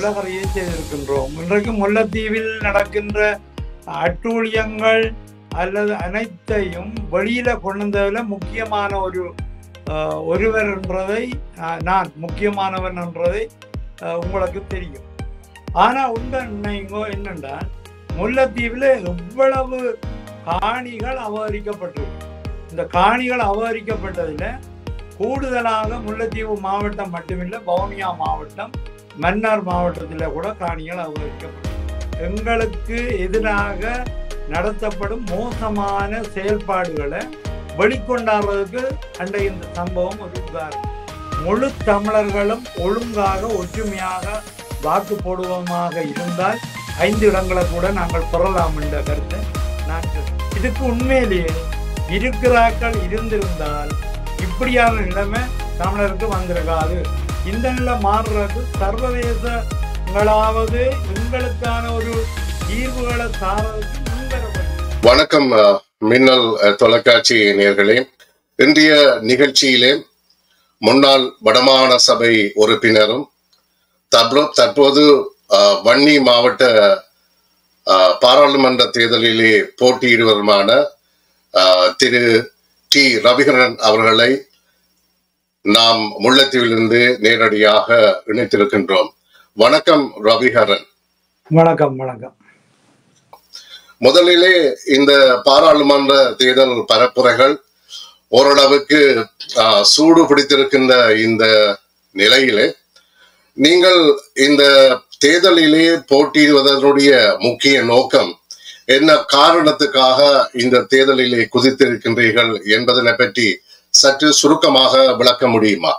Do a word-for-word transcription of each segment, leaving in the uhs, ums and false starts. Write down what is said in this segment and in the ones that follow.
நிலவரையை செய்திருக்கின்றோம். இன்றைக்கு முல்லைத்தீவில் நடக்கின்ற அட்டூழியங்கள் அல்லது அனைத்தையும் வெளியில கொண்டதில் முக்கியமான ஒரு ஒருவர் என்றதை நான் முக்கியமானவன் என்றதை உங்களுக்கு தெரியும். ஆனா உண்மை என்னென்னா முல்லைத்தீவில் எவ்வளவு காணிகள் அபகரிக்கப்பட்டிருக்கு. இந்த காணிகள் அபகரிக்கப்பட்டதில் கூடுதலாக முல்லைத்தீவு மாவட்டம் மட்டுமில்லை, வவுனியா மாவட்டம், மன்னார் மாவட்டத்தில் கூட காணிகள் அபகரிக்கப்பட்டது. எங்களுக்கு எதிராக நடத்தப்படும் மோசமான செயல்பாடுகளை வெளிக்கொண்டாடுறதுக்கு அன்றைய இந்த சம்பவம் ஒரு உதாரணம். முழு தமிழர்களும் ஒழுங்காக ஒற்றுமையாக வாக்கு போடுவோமாக இருந்தால் ஐந்து இடங்களை கூட நாங்கள் பெறலாம் என்ற கருத்தை நான் இதுக்கு உண்மையிலேயே இருக்கிறாக்கள் இருந்திருந்தால் இப்படியான நிலைமை தமிழருக்கு வந்திருக்காது. இந்த நிலை மாறுறதுக்கு சர்வதேசங்களாவது எங்களுக்கான ஒரு தீர்வுகளை சாரதுக்கு முன்வர. வணக்கம் மின்னல் தொலைக்காட்சி நேயர்களே. இன்றைய நிகழ்ச்சியிலே முன்னாள் வடமாகாண சபை உறுப்பினரும் தற்போது வன்னி மாவட்ட பாராளுமன்ற தேர்தலிலே போட்டியிடுவருமான திரு டி ரவிகரன் அவர்களை நாம் முல்லைத்தீவிலிருந்து நேரடியாக இணைத்திருக்கின்றோம். வணக்கம் ரவிகரன். வணக்கம். வணக்கம். முதலிலே இந்த பாராளுமன்ற தேர்தல் பரப்புரைகள் ஓரளவுக்கு சூடு பிடித்திருக்கின்ற இந்த நிலையிலே நீங்கள் இந்த தேர்தலிலே போட்டியிடுவதனுடைய முக்கிய நோக்கம் என்ன, காரணத்துக்காக இந்த தேர்தலிலே குதித்திருக்கின்றீர்கள் என்பதனை பற்றி சற்று சுருக்கமாக விளக்க முடியுமா?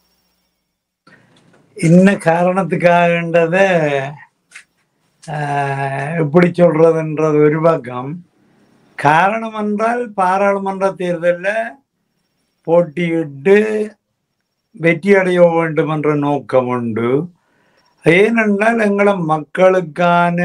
என்ன காரணத்துக்காகன்றத எப்படி சொல்றதுன்றது ஒரு பக்கம். காரணம் என்றால் பாராளுமன்ற தேர்தலில் போட்டியிட்டு வெற்றி அடைய வேண்டும் என்ற நோக்கம் உண்டு. ஏனென்றால் எங்களை மக்களுக்கான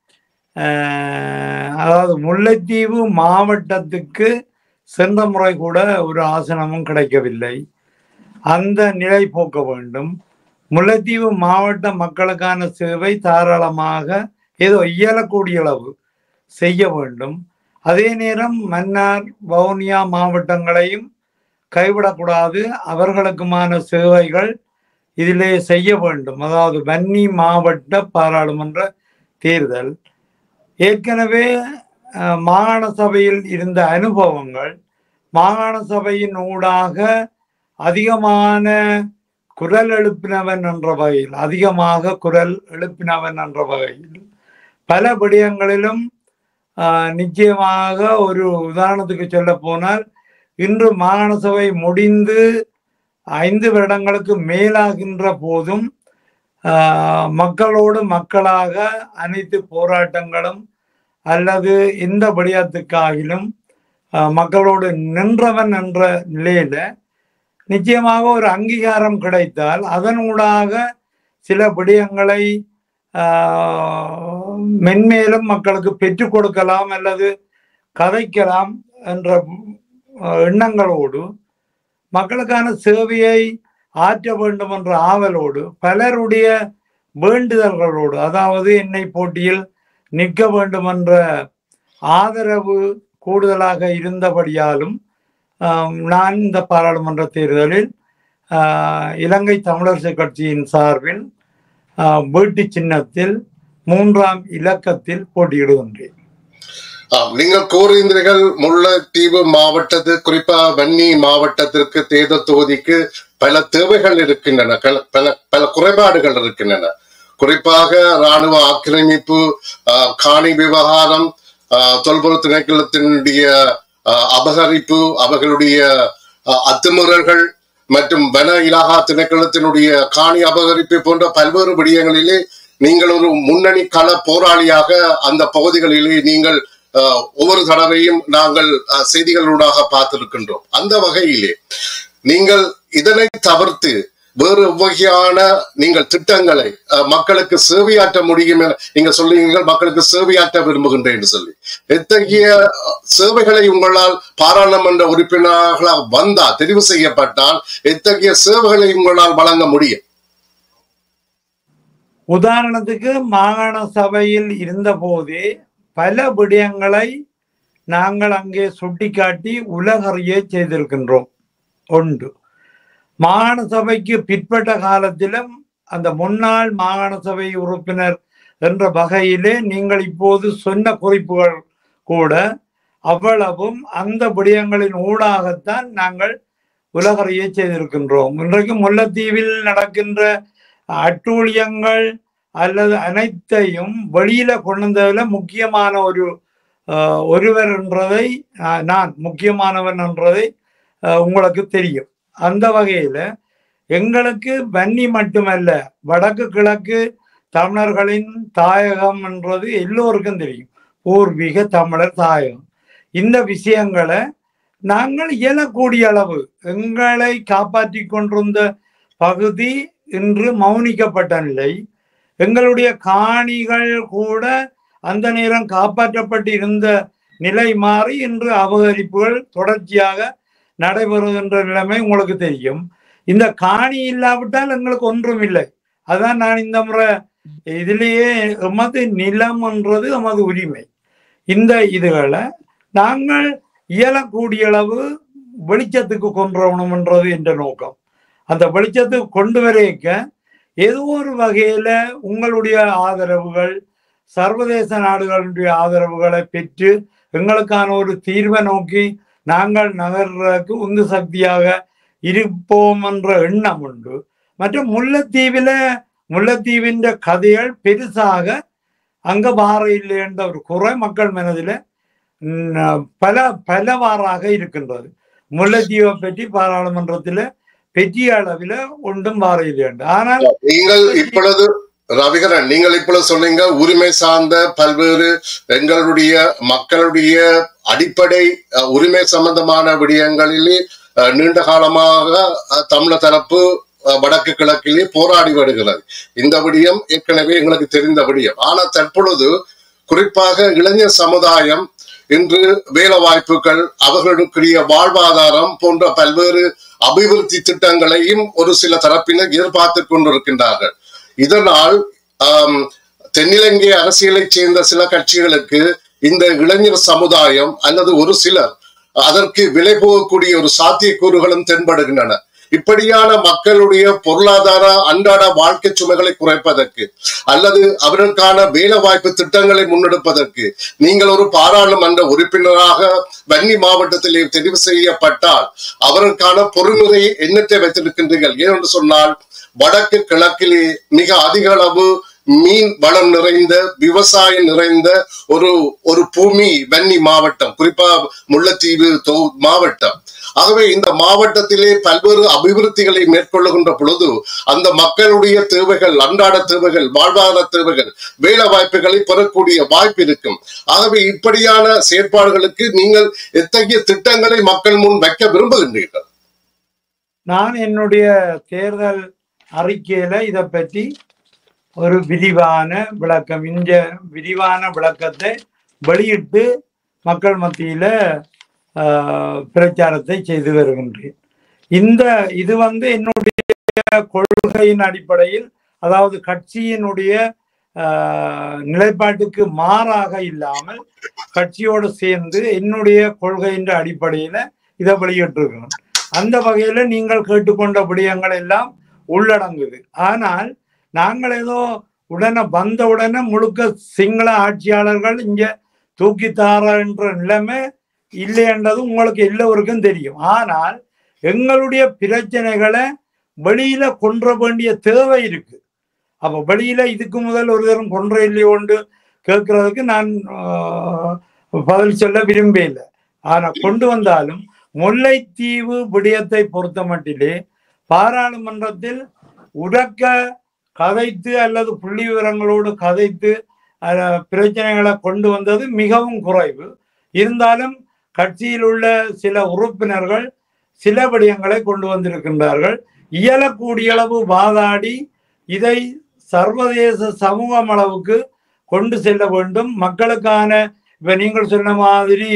அதாவது முல்லைத்தீவு மாவட்டத்துக்கு சென்ற முறை கூட ஒரு ஆசனமும் கிடைக்கவில்லை. அந்த நிலை போக்க வேண்டும். முல்லைத்தீவு மாவட்ட மக்களுக்கான சேவை தாராளமாக ஏதோ இயலக்கூடிய அளவு செய்ய வேண்டும். அதே நேரம் மன்னார் வவுனியா மாவட்டங்களையும் கைவிடக்கூடாது. அவர்களுக்குமான சேவைகள் இதிலே செய்ய வேண்டும். அதாவது வன்னி மாவட்ட பாராளுமன்ற தேர்தல் ஏற்கனவே மாகாண சபையில் இருந்த அனுபவங்கள், மாகாண சபையின் ஊடாக அதிகமான குரல் எழுப்பினவன் என்ற வகையில் அதிகமாக குரல் எழுப்பினவன் என்ற வகையில் பல விடயங்களிலும் நிச்சயமாக ஒரு உதாரணத்துக்கு சொல்ல போனால் இன்று மாகாண சபை முடிந்து ஐந்து வருடங்களுக்கு மேலாகின்ற போதும் மக்களோடு மக்களாக அனைத்து போராட்டங்களும் அல்லது எந்த விடயத்துக்காகிலும் மக்களோடு நின்றவன் என்ற நிலையில நிச்சயமாக ஒரு அங்கீகாரம் கிடைத்தால் அதனூடாக சில விடயங்களை மென்மேலும் மக்களுக்கு பெற்றுக் கொடுக்கலாம் அல்லது கதைக்கலாம் என்ற எண்ணங்களோடு மக்களுக்கான சேவையை ஆற்ற வேண்டும் என்ற ஆவலோடு பலருடைய வேண்டுதல்களோடு, அதாவது என்னை போட்டியில் நிற்க வேண்டும் என்ற ஆதரவு கூடுதலாக இருந்தபடியாலும் நான் இந்த பாராளுமன்ற தேர்தலில் இலங்கை தமிழரசு கட்சியின் சார்பில் வீட்டு சின்னத்தில் மூன்றாம் இலக்கத்தில் போட்டியிடுகின்றேன். நீங்கள் கூறுகின்றீர்கள் முல்லைத்தீவு மாவட்டத்து குறிப்பா வன்னி மாவட்டத்திற்கு தேர்தல் தொகுதிக்கு பல தேவைகள் இருக்கின்றன, பல பல குறைபாடுகள் இருக்கின்றன. குறிப்பாக இராணுவ ஆக்கிரமிப்பு, காணி விவகாரம், தொல்பொருள் திணைக்களத்தினுடைய அபகரிப்பு, அவர்களுடைய அத்துமீறல்கள் மற்றும் வன இலாகா திணைக்களத்தினுடைய காணி அபகரிப்பு போன்ற பல்வேறு விடயங்களிலே நீங்கள் ஒரு முன்னணி கள போராளியாக அந்த பகுதிகளிலே நீங்கள் ஒவ்வொரு தடவையும் நாங்கள் செய்திகளூடாக பார்த்திருக்கின்றோம். அந்த வகையிலே நீங்கள் இதனை தவிர்த்து வேறு வகையான நீங்கள் திட்டங்களை மக்களுக்கு சேவையாற்ற முடியும் என நீங்க சொல்லுவீங்க. மக்களுக்கு சேவையாற்ற விரும்புகின்றேன் என்று சொல்லி எத்தகைய சேவைகளை உங்களால் பாராளுமன்ற உறுப்பினர்களாக வந்தா தெரிவு செய்யப்பட்டால் எத்தகைய சேவைகளை உங்களால் வழங்க முடியும்? உதாரணத்துக்கு மாகாண சபையில் இருந்த போதே பல விடயங்களை நாங்கள் அங்கே சுட்டிக்காட்டி உலகறிய செய்திருக்கின்றோம். ஒன்று, மாகாண சபைக்கு பிற்பட்ட காலத்திலும் அந்த முன்னாள் மாகாண சபை உறுப்பினர் என்ற வகையிலே நீங்கள் இப்போது சொன்ன குறிப்புகள் கூட அவ்வளவும் அந்த விடயங்களின் ஊடாகத்தான் நாங்கள் உலகறிய செய்திருக்கின்றோம். இன்றைக்கு முல்லைத்தீவில் நடக்கின்ற அட்டூழியங்கள் அல்லது அனைத்தையும் வெளியில கொண்டதில் முக்கியமான ஒரு ஒருவர் என்றதை நான் முக்கியமானவன் என்றதை உங்களுக்கு தெரியும். அந்த வகையில எங்களுக்கு வன்னி மட்டுமல்ல, வடக்கு கிழக்கு தமிழர்களின் தாயகம் என்றது எல்லோருக்கும் தெரியும். பூர்வீக தமிழர் தாயகம். இந்த விஷயங்களை நாங்கள் இயலக்கூடிய அளவு எங்களை காப்பாற்றி கொண்டிருந்த பகுதி இன்று மௌனிக்கப்பட்ட நிலை. எங்களுடைய காணிகள் கூட அந்த நேரம் காப்பாற்றப்பட்டு இருந்த நிலை மாறி இன்று அபகரிப்புகள் தொடர்ச்சியாக நடைபெறுகின்ற நிலைமை உங்களுக்கு தெரியும். இந்த காணி இல்லாவிட்டால் எங்களுக்கு ஒன்றும் இல்லை. அதான் நான் இந்த முறை இதிலேயே எமது நிலம் என்றது எமது உரிமை. இந்த இதுகளை நாங்கள் இயலக்கூடிய அளவு வெளிச்சத்துக்கு கொண்டுறணும் என்றது என்ற நோக்கம். அந்த வெளிச்சத்துக்கு கொண்டு வரைக்க ஏதோ ஒரு வகையில உங்களுடைய ஆதரவுகள், சர்வதேச நாடுகளுடைய ஆதரவுகளை பெற்று எங்களுக்கான ஒரு தீர்வை நோக்கி நாங்கள் நகர்றதுக்கு உந்து சக்தியாக இருப்போம் என்ற எண்ணம் உண்டு. மற்றும் முல்லைத்தீவில முல்லைத்தீவின் கதைகள் பெருசாக அங்க வார இல்லை என்ற ஒரு குறை மக்கள் மனதில் பல பலவாறாக இருக்கின்றது. முல்லைத்தீவை பற்றி பாராளுமன்றத்தில் பெரிய அளவில் ஒன்றும் வார இல்லை என்று. ஆனால் நீங்கள் இப்பொழுது ரவிகரன், நீங்கள் இப்பொழுது சொன்னீங்க உரிமை சார்ந்த பல்வேறு எங்களுடைய மக்களுடைய அடிப்படை உரிமை சம்பந்தமான விடயங்களிலே நீண்ட காலமாக தமிழர் தரப்பு வடக்கு கிழக்கிலே போராடி வருகிறது. இந்த விடயம் ஏற்கனவே எங்களுக்கு தெரிந்த விடயம். ஆனால் தற்பொழுது குறிப்பாக இளைஞர் சமுதாயம் இன்று வேலை வாய்ப்புகள், அவர்களுக்குரிய வாழ்வாதாரம் போன்ற பல்வேறு அபிவிருத்தி திட்டங்களையும் ஒரு சில தரப்பினர் எதிர்பார்த்து கொண்டிருக்கின்றார்கள். இதனால் ஆஹ் தென்னிலங்கை அரசியலை சேர்ந்த சில கட்சிகளுக்கு இந்த இளைஞர் சமுதாயம் அல்லது ஒரு சிலர் அதற்கு விலை போகக்கூடிய ஒரு சாத்தியக்கூறுகளும் தென்படுகின்றன. இப்படியான மக்களுடைய பொருளாதார அன்றாட வாழ்க்கை சுமைகளை குறைப்பதற்கு அல்லது அவர்களுக்கான வேலை வாய்ப்பு திட்டங்களை முன்னெடுப்பதற்கு நீங்கள் ஒரு பாராளுமன்ற உறுப்பினராக வன்னி மாவட்டத்திலே தெரிவு செய்யப்பட்டால் அவர்களுக்கான பொறுமுறையை எண்ணத்தை வைத்திருக்கின்றீர்கள். ஏனென்று சொன்னால் வடக்கு கிழக்கிலே மிக அதிக அளவு மீன் வளம் நிறைந்த, விவசாயம் நிறைந்த ஒரு ஒரு பூமி வன்னி மாவட்டம், குறிப்பா முல்லைத்தீவு மாவட்டம். ஆகவே இந்த மாவட்டத்திலே பல்வேறு அபிவிருத்திகளை மேற்கொள்ளுகின்ற பொழுது அந்த மக்களுடைய தேவைகள், அன்றாட தேவைகள், வாழ்வாதார தேவைகள், வேலை வாய்ப்புகளை பெறக்கூடிய வாய்ப்பு இருக்கும். ஆகவே இப்படியான செயற்பாடுகளுக்கு நீங்கள் எத்தகைய திட்டங்களை மக்கள் முன் வைக்க விரும்புகின்றீர்கள்? நான் என்னுடைய தேர்தல் அறிக்கையில இதை பற்றி ஒரு விரிவான விளக்கம், இந்த விரிவான விளக்கத்தை வெளியிட்டு மக்கள் மத்தியில பிரச்சாரத்தை செய்து வருகின்றேன். இந்த இது வந்து என்னுடைய கொள்கையின் அடிப்படையில், அதாவது கட்சியினுடைய நிலைப்பாட்டுக்கு மாறாக இல்லாமல் கட்சியோடு சேர்ந்து என்னுடைய கொள்கையின் அடிப்படையில இதை வெளியிட்டிருக்கிறோம். அந்த வகையில நீங்கள் கேட்டுக்கொண்ட விடயங்கள் எல்லாம் உள்ளடங்குது. ஆனால் நாங்கள் ஏதோ உடனே வந்த உடனே முழுக்க சிங்கள ஆட்சியாளர்கள் இங்க தூக்கித்தார என்ற நிலைமை இல்லை என்றது உங்களுக்கு எல்லோருக்கும் தெரியும். ஆனால் எங்களுடைய பிரச்சனைகளை வெளியில கொன்ற வேண்டிய தேவை இருக்கு. அப்ப வெளியில இதுக்கு முதல் ஒரு தரம் கொன்ற இல்லையோண்டு கேட்கறதுக்கு நான் பதில் சொல்ல விரும்பல. ஆனா கொண்டு வந்தாலும் முல்லைத்தீவு விடயத்தை பொறுத்த மட்டிலே பாராளுமன்றத்தில் உறக்க கதைத்து அல்லது புள்ளி விவரங்களோடு கதைத்து பிரச்சனைகளை கொண்டு வந்தது மிகவும் குறைவு. இருந்தாலும் கட்சியில் உள்ள சில உறுப்பினர்கள் சில விடயங்களை கொண்டு வந்திருக்கின்றார்கள். இயலக்கூடிய அளவு வாதாடி இதை சர்வதேச சமூகம் அளவுக்கு கொண்டு செல்ல வேண்டும். மக்களுக்கான இப்ப நீங்கள் சொன்ன மாதிரி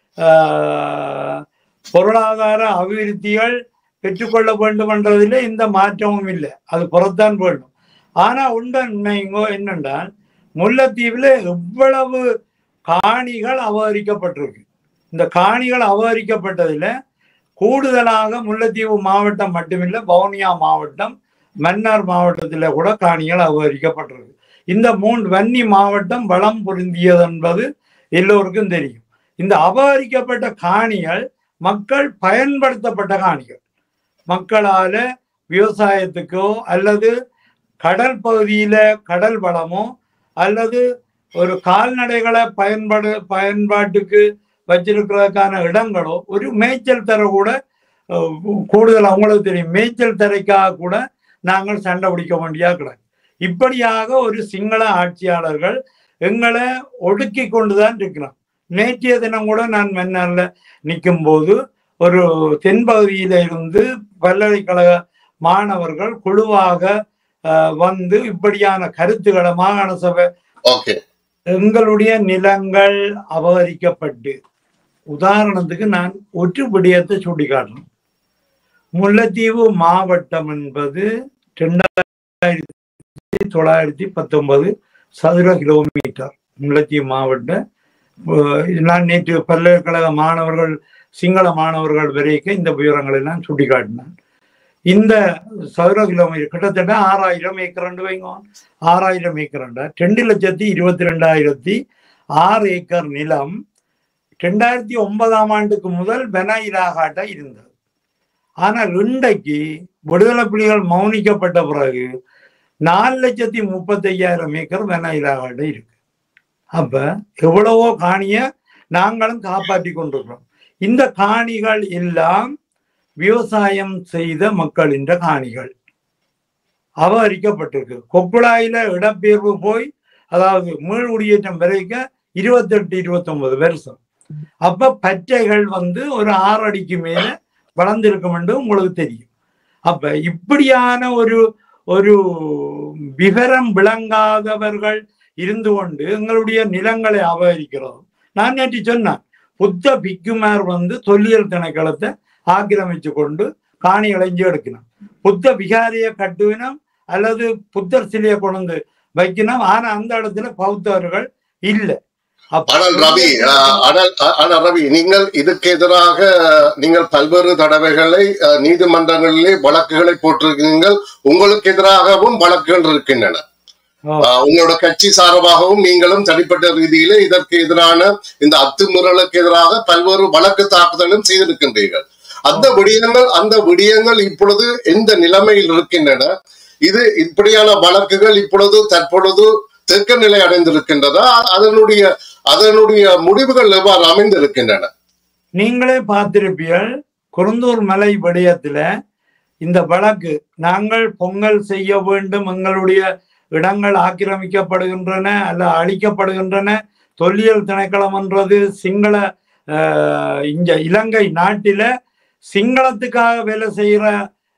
ஆஹ் பொருளாதார அபிவிருத்திகள் பெற்றுக்கொள்ள வேண்டும் என்றதில் இந்த மாற்றமும் இல்லை, அது புறத்தான் வேண்டும். ஆனா உண்மைங்கோ என்னென்றால் முல்லைத்தீவுல எவ்வளவு காணிகள் அபகரிக்கப்பட்டிருக்கு. இந்த காணிகள் அபகரிக்கப்பட்டதுல கூடுதலாக முல்லைத்தீவு மாவட்டம் மட்டுமில்லை, வவுனியா மாவட்டம், மன்னார் மாவட்டத்தில் கூட காணிகள் அபகரிக்கப்பட்டிருக்கு. இந்த மூன்று வன்னி மாவட்டம் வளம் பொருந்தியது என்பது எல்லோருக்கும் தெரியும். இந்த அபகரிக்கப்பட்ட காணிகள் மக்கள் பயன்படுத்தப்பட்ட காணிகள். மக்களால விவசாயத்துக்கோ அல்லது கடல் பகுதியில கடல் வளமோ அல்லது ஒரு கால்நடைகளை பயன்பாடு பயன்பாட்டுக்கு வச்சிருக்கிறதுக்கான இடங்களோ, ஒரு மேய்ச்சல் தர கூட கூடுதல் அவங்களுக்கு தெரியும், மேய்ச்சல் தரைக்காக கூட நாங்கள் சண்டை பிடிக்க வேண்டியா கிடையாது. இப்படியாக ஒரு சிங்கள ஆட்சியாளர்கள் எங்களை ஒடுக்கி கொண்டுதான் இருக்கிறோம். நேற்றைய தினம் கூட நான் மன்னார்ல நிற்கும் போது ஒரு தென்பகுதியில இருந்து பல்கலைக்கழக மாணவர்கள் குழுவாக வந்து இப்படியான கருத்துக்களை மாகாண சபை எங்களுடைய நிலங்கள் அபகரிக்கப்பட்டு, உதாரணத்துக்கு நான் ஒரு விடயத்தை சுட்டி காட்டணும். முல்லைத்தீவு மாவட்டம் என்பது ரெண்டாயிரத்தி தொள்ளாயிரத்தி பத்தொன்பது சதுர கிலோமீட்டர் முல்லைத்தீவு மாவட்டம். நான் நேற்று பல்கலைக்கழக மாணவர்கள் சிங்கள மாணவர்கள் வரைக்கும் இந்த விவரங்களை நான் சுட்டி காட்டினேன். இந்த சதுர கிலோமீட்டர் கிட்டத்தட்ட ஆறாயிரம் ஏக்கர் ரெண்டு வைங்க ஆறாயிரம் ஏக்கர் ரெண்டு லட்சத்தி இருபத்தி ரெண்டாயிரத்தி ஆறு ஏக்கர் நிலம் ரெண்டாயிரத்தி ஒன்பதாம் ஆண்டுக்கு முதல் பெனாயிலாகாட்ட இருந்தது. ஆனால் இன்றைக்கு விடுதலை புலிகள் மௌனிக்கப்பட்ட பிறகு நாலு லட்சத்தி முப்பத்தி ஐயாயிரம் ஏக்கர் பெனாயிலாகாட்ட இருக்கு. அப்ப எவ்வளவோ காணிய நாங்களும் காப்பாற்றி கொண்டிருக்கிறோம். இந்த காணிகள் எல்லாம் விவசாயம் செய்த மக்களின் காணிகள் அபகரிக்கப்பட்டிருக்கு. கொக்குழாயில இடப்பெயர்வு போய், அதாவது மீள் குடியேற்றம் வரைக்கும் இருபத்தி எட்டு இருபத்தி ஒன்பது வருஷம். அப்ப பற்றைகள் வந்து ஒரு ஆறு அடிக்கு மேல வளர்ந்திருக்கும் என்று உங்களுக்கு தெரியும். அப்ப இப்படியான ஒரு ஒரு விவரம் விளங்காதவர்கள் இருந்து கொண்டு எங்களுடைய நிலங்களை அபகரிக்கிறோம். நான் நேற்று சொன்னேன், புத்த பிக்குமார் வந்து தொல்லியல் திணைக்களத்தை ஆக்கிரமிச்சு கொண்டு காணிகளை இஞ்சி எடுக்கணும். புத்த விகாரிய கட்டுவினம் அல்லது புத்தர் சிலையை கொண்டு வைக்கணும். ஆனா அந்த இடத்துல பௌத்தர்கள் இல்லை. ஆனால் ரவி ஆனால் ரவி நீங்கள் இதுக்கு எதிராக நீங்கள் பல்வேறு தடவைகளை நீதிமன்றங்களிலே வழக்குகளை போட்டிருக்கீங்கள். உங்களுக்கு எதிராகவும் வழக்குகள் இருக்கின்றன. உங்களோட கட்சி சார்பாகவும் நீங்களும் தனிப்பட்ட ரீதியில இதற்கு எதிரான இந்த அத்துமீறலுக்கு எதிராக பல்வேறு வழக்கு தாக்குதலும் செய்திருக்கின்றீர்கள். அந்த விடயங்கள் அந்த விடயங்கள் இப்பொழுது எந்த நிலைமையில் இருக்கின்றன? இது இப்படியான வழக்குகள் இப்பொழுது தற்பொழுது தெற்க நிலை அடைந்திருக்கின்றதா? அதனுடைய அதனுடைய முடிவுகள் எவ்வாறு அமைந்திருக்கின்றன? நீங்களே பார்த்திருப்பீர்கள், குருந்தூர் மலை விடயத்துல இந்த வழக்கு நாங்கள் பொங்கல் செய்ய வேண்டும், எங்களுடைய இடங்கள் ஆக்கிரமிக்கப்படுகின்றன அல்ல அழிக்கப்படுகின்றன, தொல்லியல் திணைக்களம் என்றது சிங்கள இங்க இலங்கை நாட்டில சிங்களத்துக்காக வேலை செய்கிற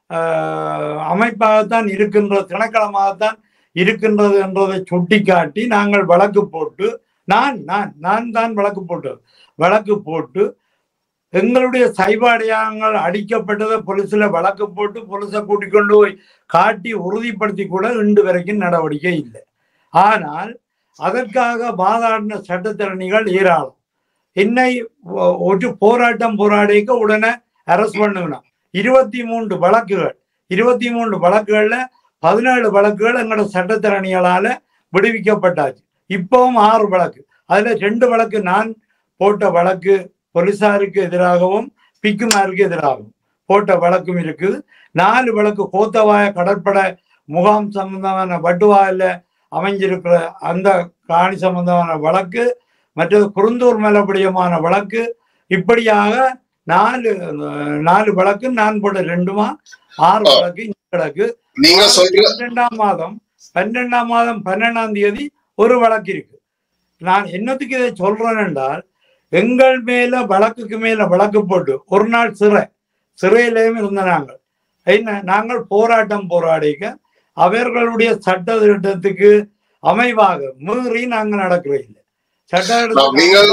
அமைப்பாகத்தான் இருக்கின்ற திணைக்களமாகத்தான் இருக்கின்றது என்றதை சுட்டிக்காட்டி நாங்கள் வழக்கு போட்டு நான் நான் நான் தான் வழக்கு போட்டது வழக்கு போட்டு எங்களுடைய சைவ அடையாளங்கள் அடிக்கப்பட்டதை போலீஸ்ல வழக்கு போட்டு போலீஸை கூட்டிக் கொண்டு போய் காட்டி உறுதிப்படுத்தி கூட இன்று வரைக்கும் நடவடிக்கை இல்லை. ஆனால் அதற்காக வாதாடின சட்டத்திறனிகள் ஏராளம். என்னை ஒரு போராட்டம் போராடிக்க உடனே அரெஸ்ட் பண்ணுவேன். இருபத்தி மூன்று வழக்குகள் இருபத்தி மூன்று வழக்குகள்ல பதினேழு வழக்குகள் எங்களோட சட்டத்திறனிகளால விடுவிக்கப்பட்டாச்சு. இப்பவும் ஆறு வழக்கு, அதுல ரெண்டு வழக்கு நான் போட்ட வழக்கு போலீசாருக்கு எதிராகவும் பிக்குமாருக்கு எதிராகவும் போட்ட வழக்கும் இருக்குது. நாலு வழக்கு கோத்தவாய கடற்படை முகாம் சம்பந்தமான வட்டுவாயில அமைஞ்சிருக்கிற அந்த காணி சம்பந்தமான வழக்கு, மற்றது குருந்தூர் மலைப்படியமான வழக்கு, இப்படியாக நாலு நாலு வழக்கு நான் போட்ட ரெண்டுமா ஆறு வழக்கு கிடக்கு. பன்னெண்டாம் மாதம் பன்னெண்டாம் மாதம் பன்னெண்டாம் தேதி ஒரு வழக்கு இருக்கு. நான் என்னத்துக்கு இதை சொல்றேன் என்றால், எங்கள் மேல வழக்குக்கு மேல வழக்கு போட்டு ஒரு நாள் சிறை சிறையிலேயும் இருந்த நாங்கள் என்ன நாங்கள் போராட்டம் போராடிக்க அவர்களுடைய சட்ட திட்டத்துக்கு அமைவாக மீறி நாங்கள் நடக்கிறோம் இல்லை. சட்ட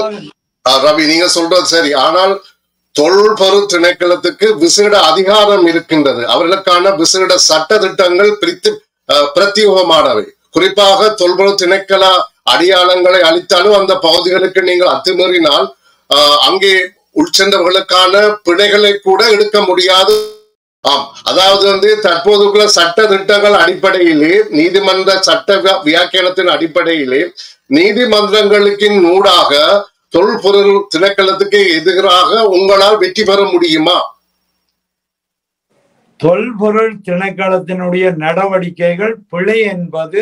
ரவி நீங்க சொல்றது சரி. ஆனால் தொல்பொரு திணைக்களத்துக்கு விசேட அதிகாரம் இருக்கின்றது. அவர்களுக்கான விசேட சட்ட திட்டங்கள் பிரித்து பிரத்யோகமானவை. குறிப்பாக தொல்பொருள் திணைக்கள அடையாளங்களை அளித்தாலும் அந்த பகுதிகளுக்கு நீங்கள் அத்துமீறினால் அங்கே உள்சென்றவர்களுக்கான பிழைகளை கூட எடுக்க முடியாது. ஆம், அதாவது வந்து தற்போதுள்ள சட்ட திட்டங்கள் அடிப்படையிலே, நீதிமன்ற சட்ட வியாக்கியானத்தின் அடிப்படையிலே நீதிமன்றங்களுக்கு ஊடாக தொல்பொருள் திணைக்களத்துக்கு எதிராக உங்களால் வெற்றி பெற முடியுமா? தொல்பொருள் திணைக்களத்தினுடைய நடவடிக்கைகள் பிழை என்பது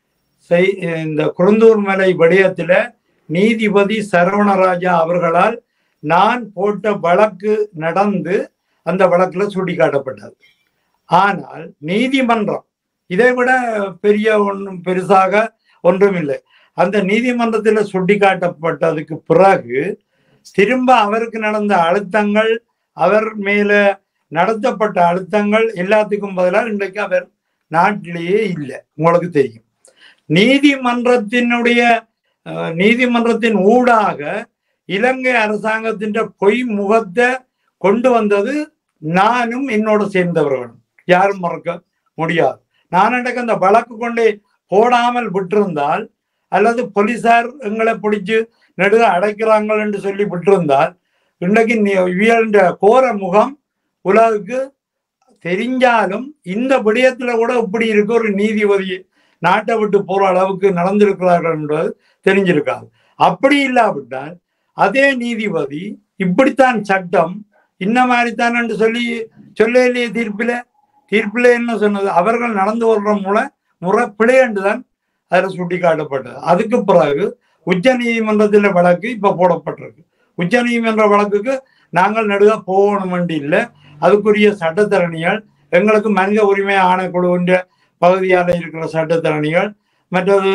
இந்த குருந்தூர் மலை விடயத்தில நீதிபதி சரவணராஜா அவர்களால் நான் போட்ட வழக்கு நடந்து அந்த வழக்குல சுட்டிக்காட்டப்பட்டது. ஆனால் நீதிமன்றம் இதை விட பெரிய ஒன்றும் பெருசாக ஒன்றும் இல்லை. அந்த நீதிமன்றத்தில் சுட்டிக்காட்டப்பட்டதுக்கு பிறகு திரும்ப அவருக்கு நடந்த அழுத்தங்கள், அவர் மேல நடத்தப்பட்ட அழுத்தங்கள் எல்லாத்துக்கும் பதிலாக இன்றைக்கு அவர் நாட்டிலேயே இல்லை. உங்களுக்கு தெரியும், நீதிமன்றத்தினுடைய நீதிமன்றத்தின் ஊடாக இலங்கை அரசாங்கத்தின் பொய் முகத்தை கொண்டு வந்தது நானும் என்னோட சேர்ந்தவர்களும், யாரும் மறக்க முடியாது. நான் எனக்கு அந்த வழக்கு கொண்டே போடாமல் விட்டிருந்தால், அல்லது போலீசார் எங்களை பிடிச்சு நெடுக அடைக்கிறாங்க என்று சொல்லி விட்டிருந்தால், இன்றைக்கு இவண்ட கோர முகம் உலகுக்கு தெரிஞ்சாலும் இந்த விடயத்துல கூட இப்படி இருக்க ஒரு நீதிபதி நாட்டை விட்டு போற அளவுக்கு நடந்திருக்கிறார்கள் என்பது தெரிஞ்சிருக்காது. அப்படி இல்லாவிட்டால் அதே நீதிபதி இப்படித்தான் சட்டம் இன்ன மாதிரித்தான் என்று சொல்லி சொல்ல இல்லையே தீர்ப்பில தீர்ப்பில என்ன சொன்னது, அவர்கள் நடந்து கொள்ற முறை முறை பிழை என்றுதான் அதில் சுட்டி காட்டப்பட்டது. அதுக்கு பிறகு உச்ச நீதிமன்றத்தில் வழக்கு இப்ப போடப்பட்டிருக்கு. உச்ச நீதிமன்ற வழக்குக்கு நாங்கள் நடுக போகணும் என்று இல்லை. அதுக்குரிய சட்டத்தரணிகள், எங்களுக்கு மனித உரிமை ஆணைக்குழுவின்ற பகுதியாக இருக்கிற சட்டத்தரணிகள், மற்றது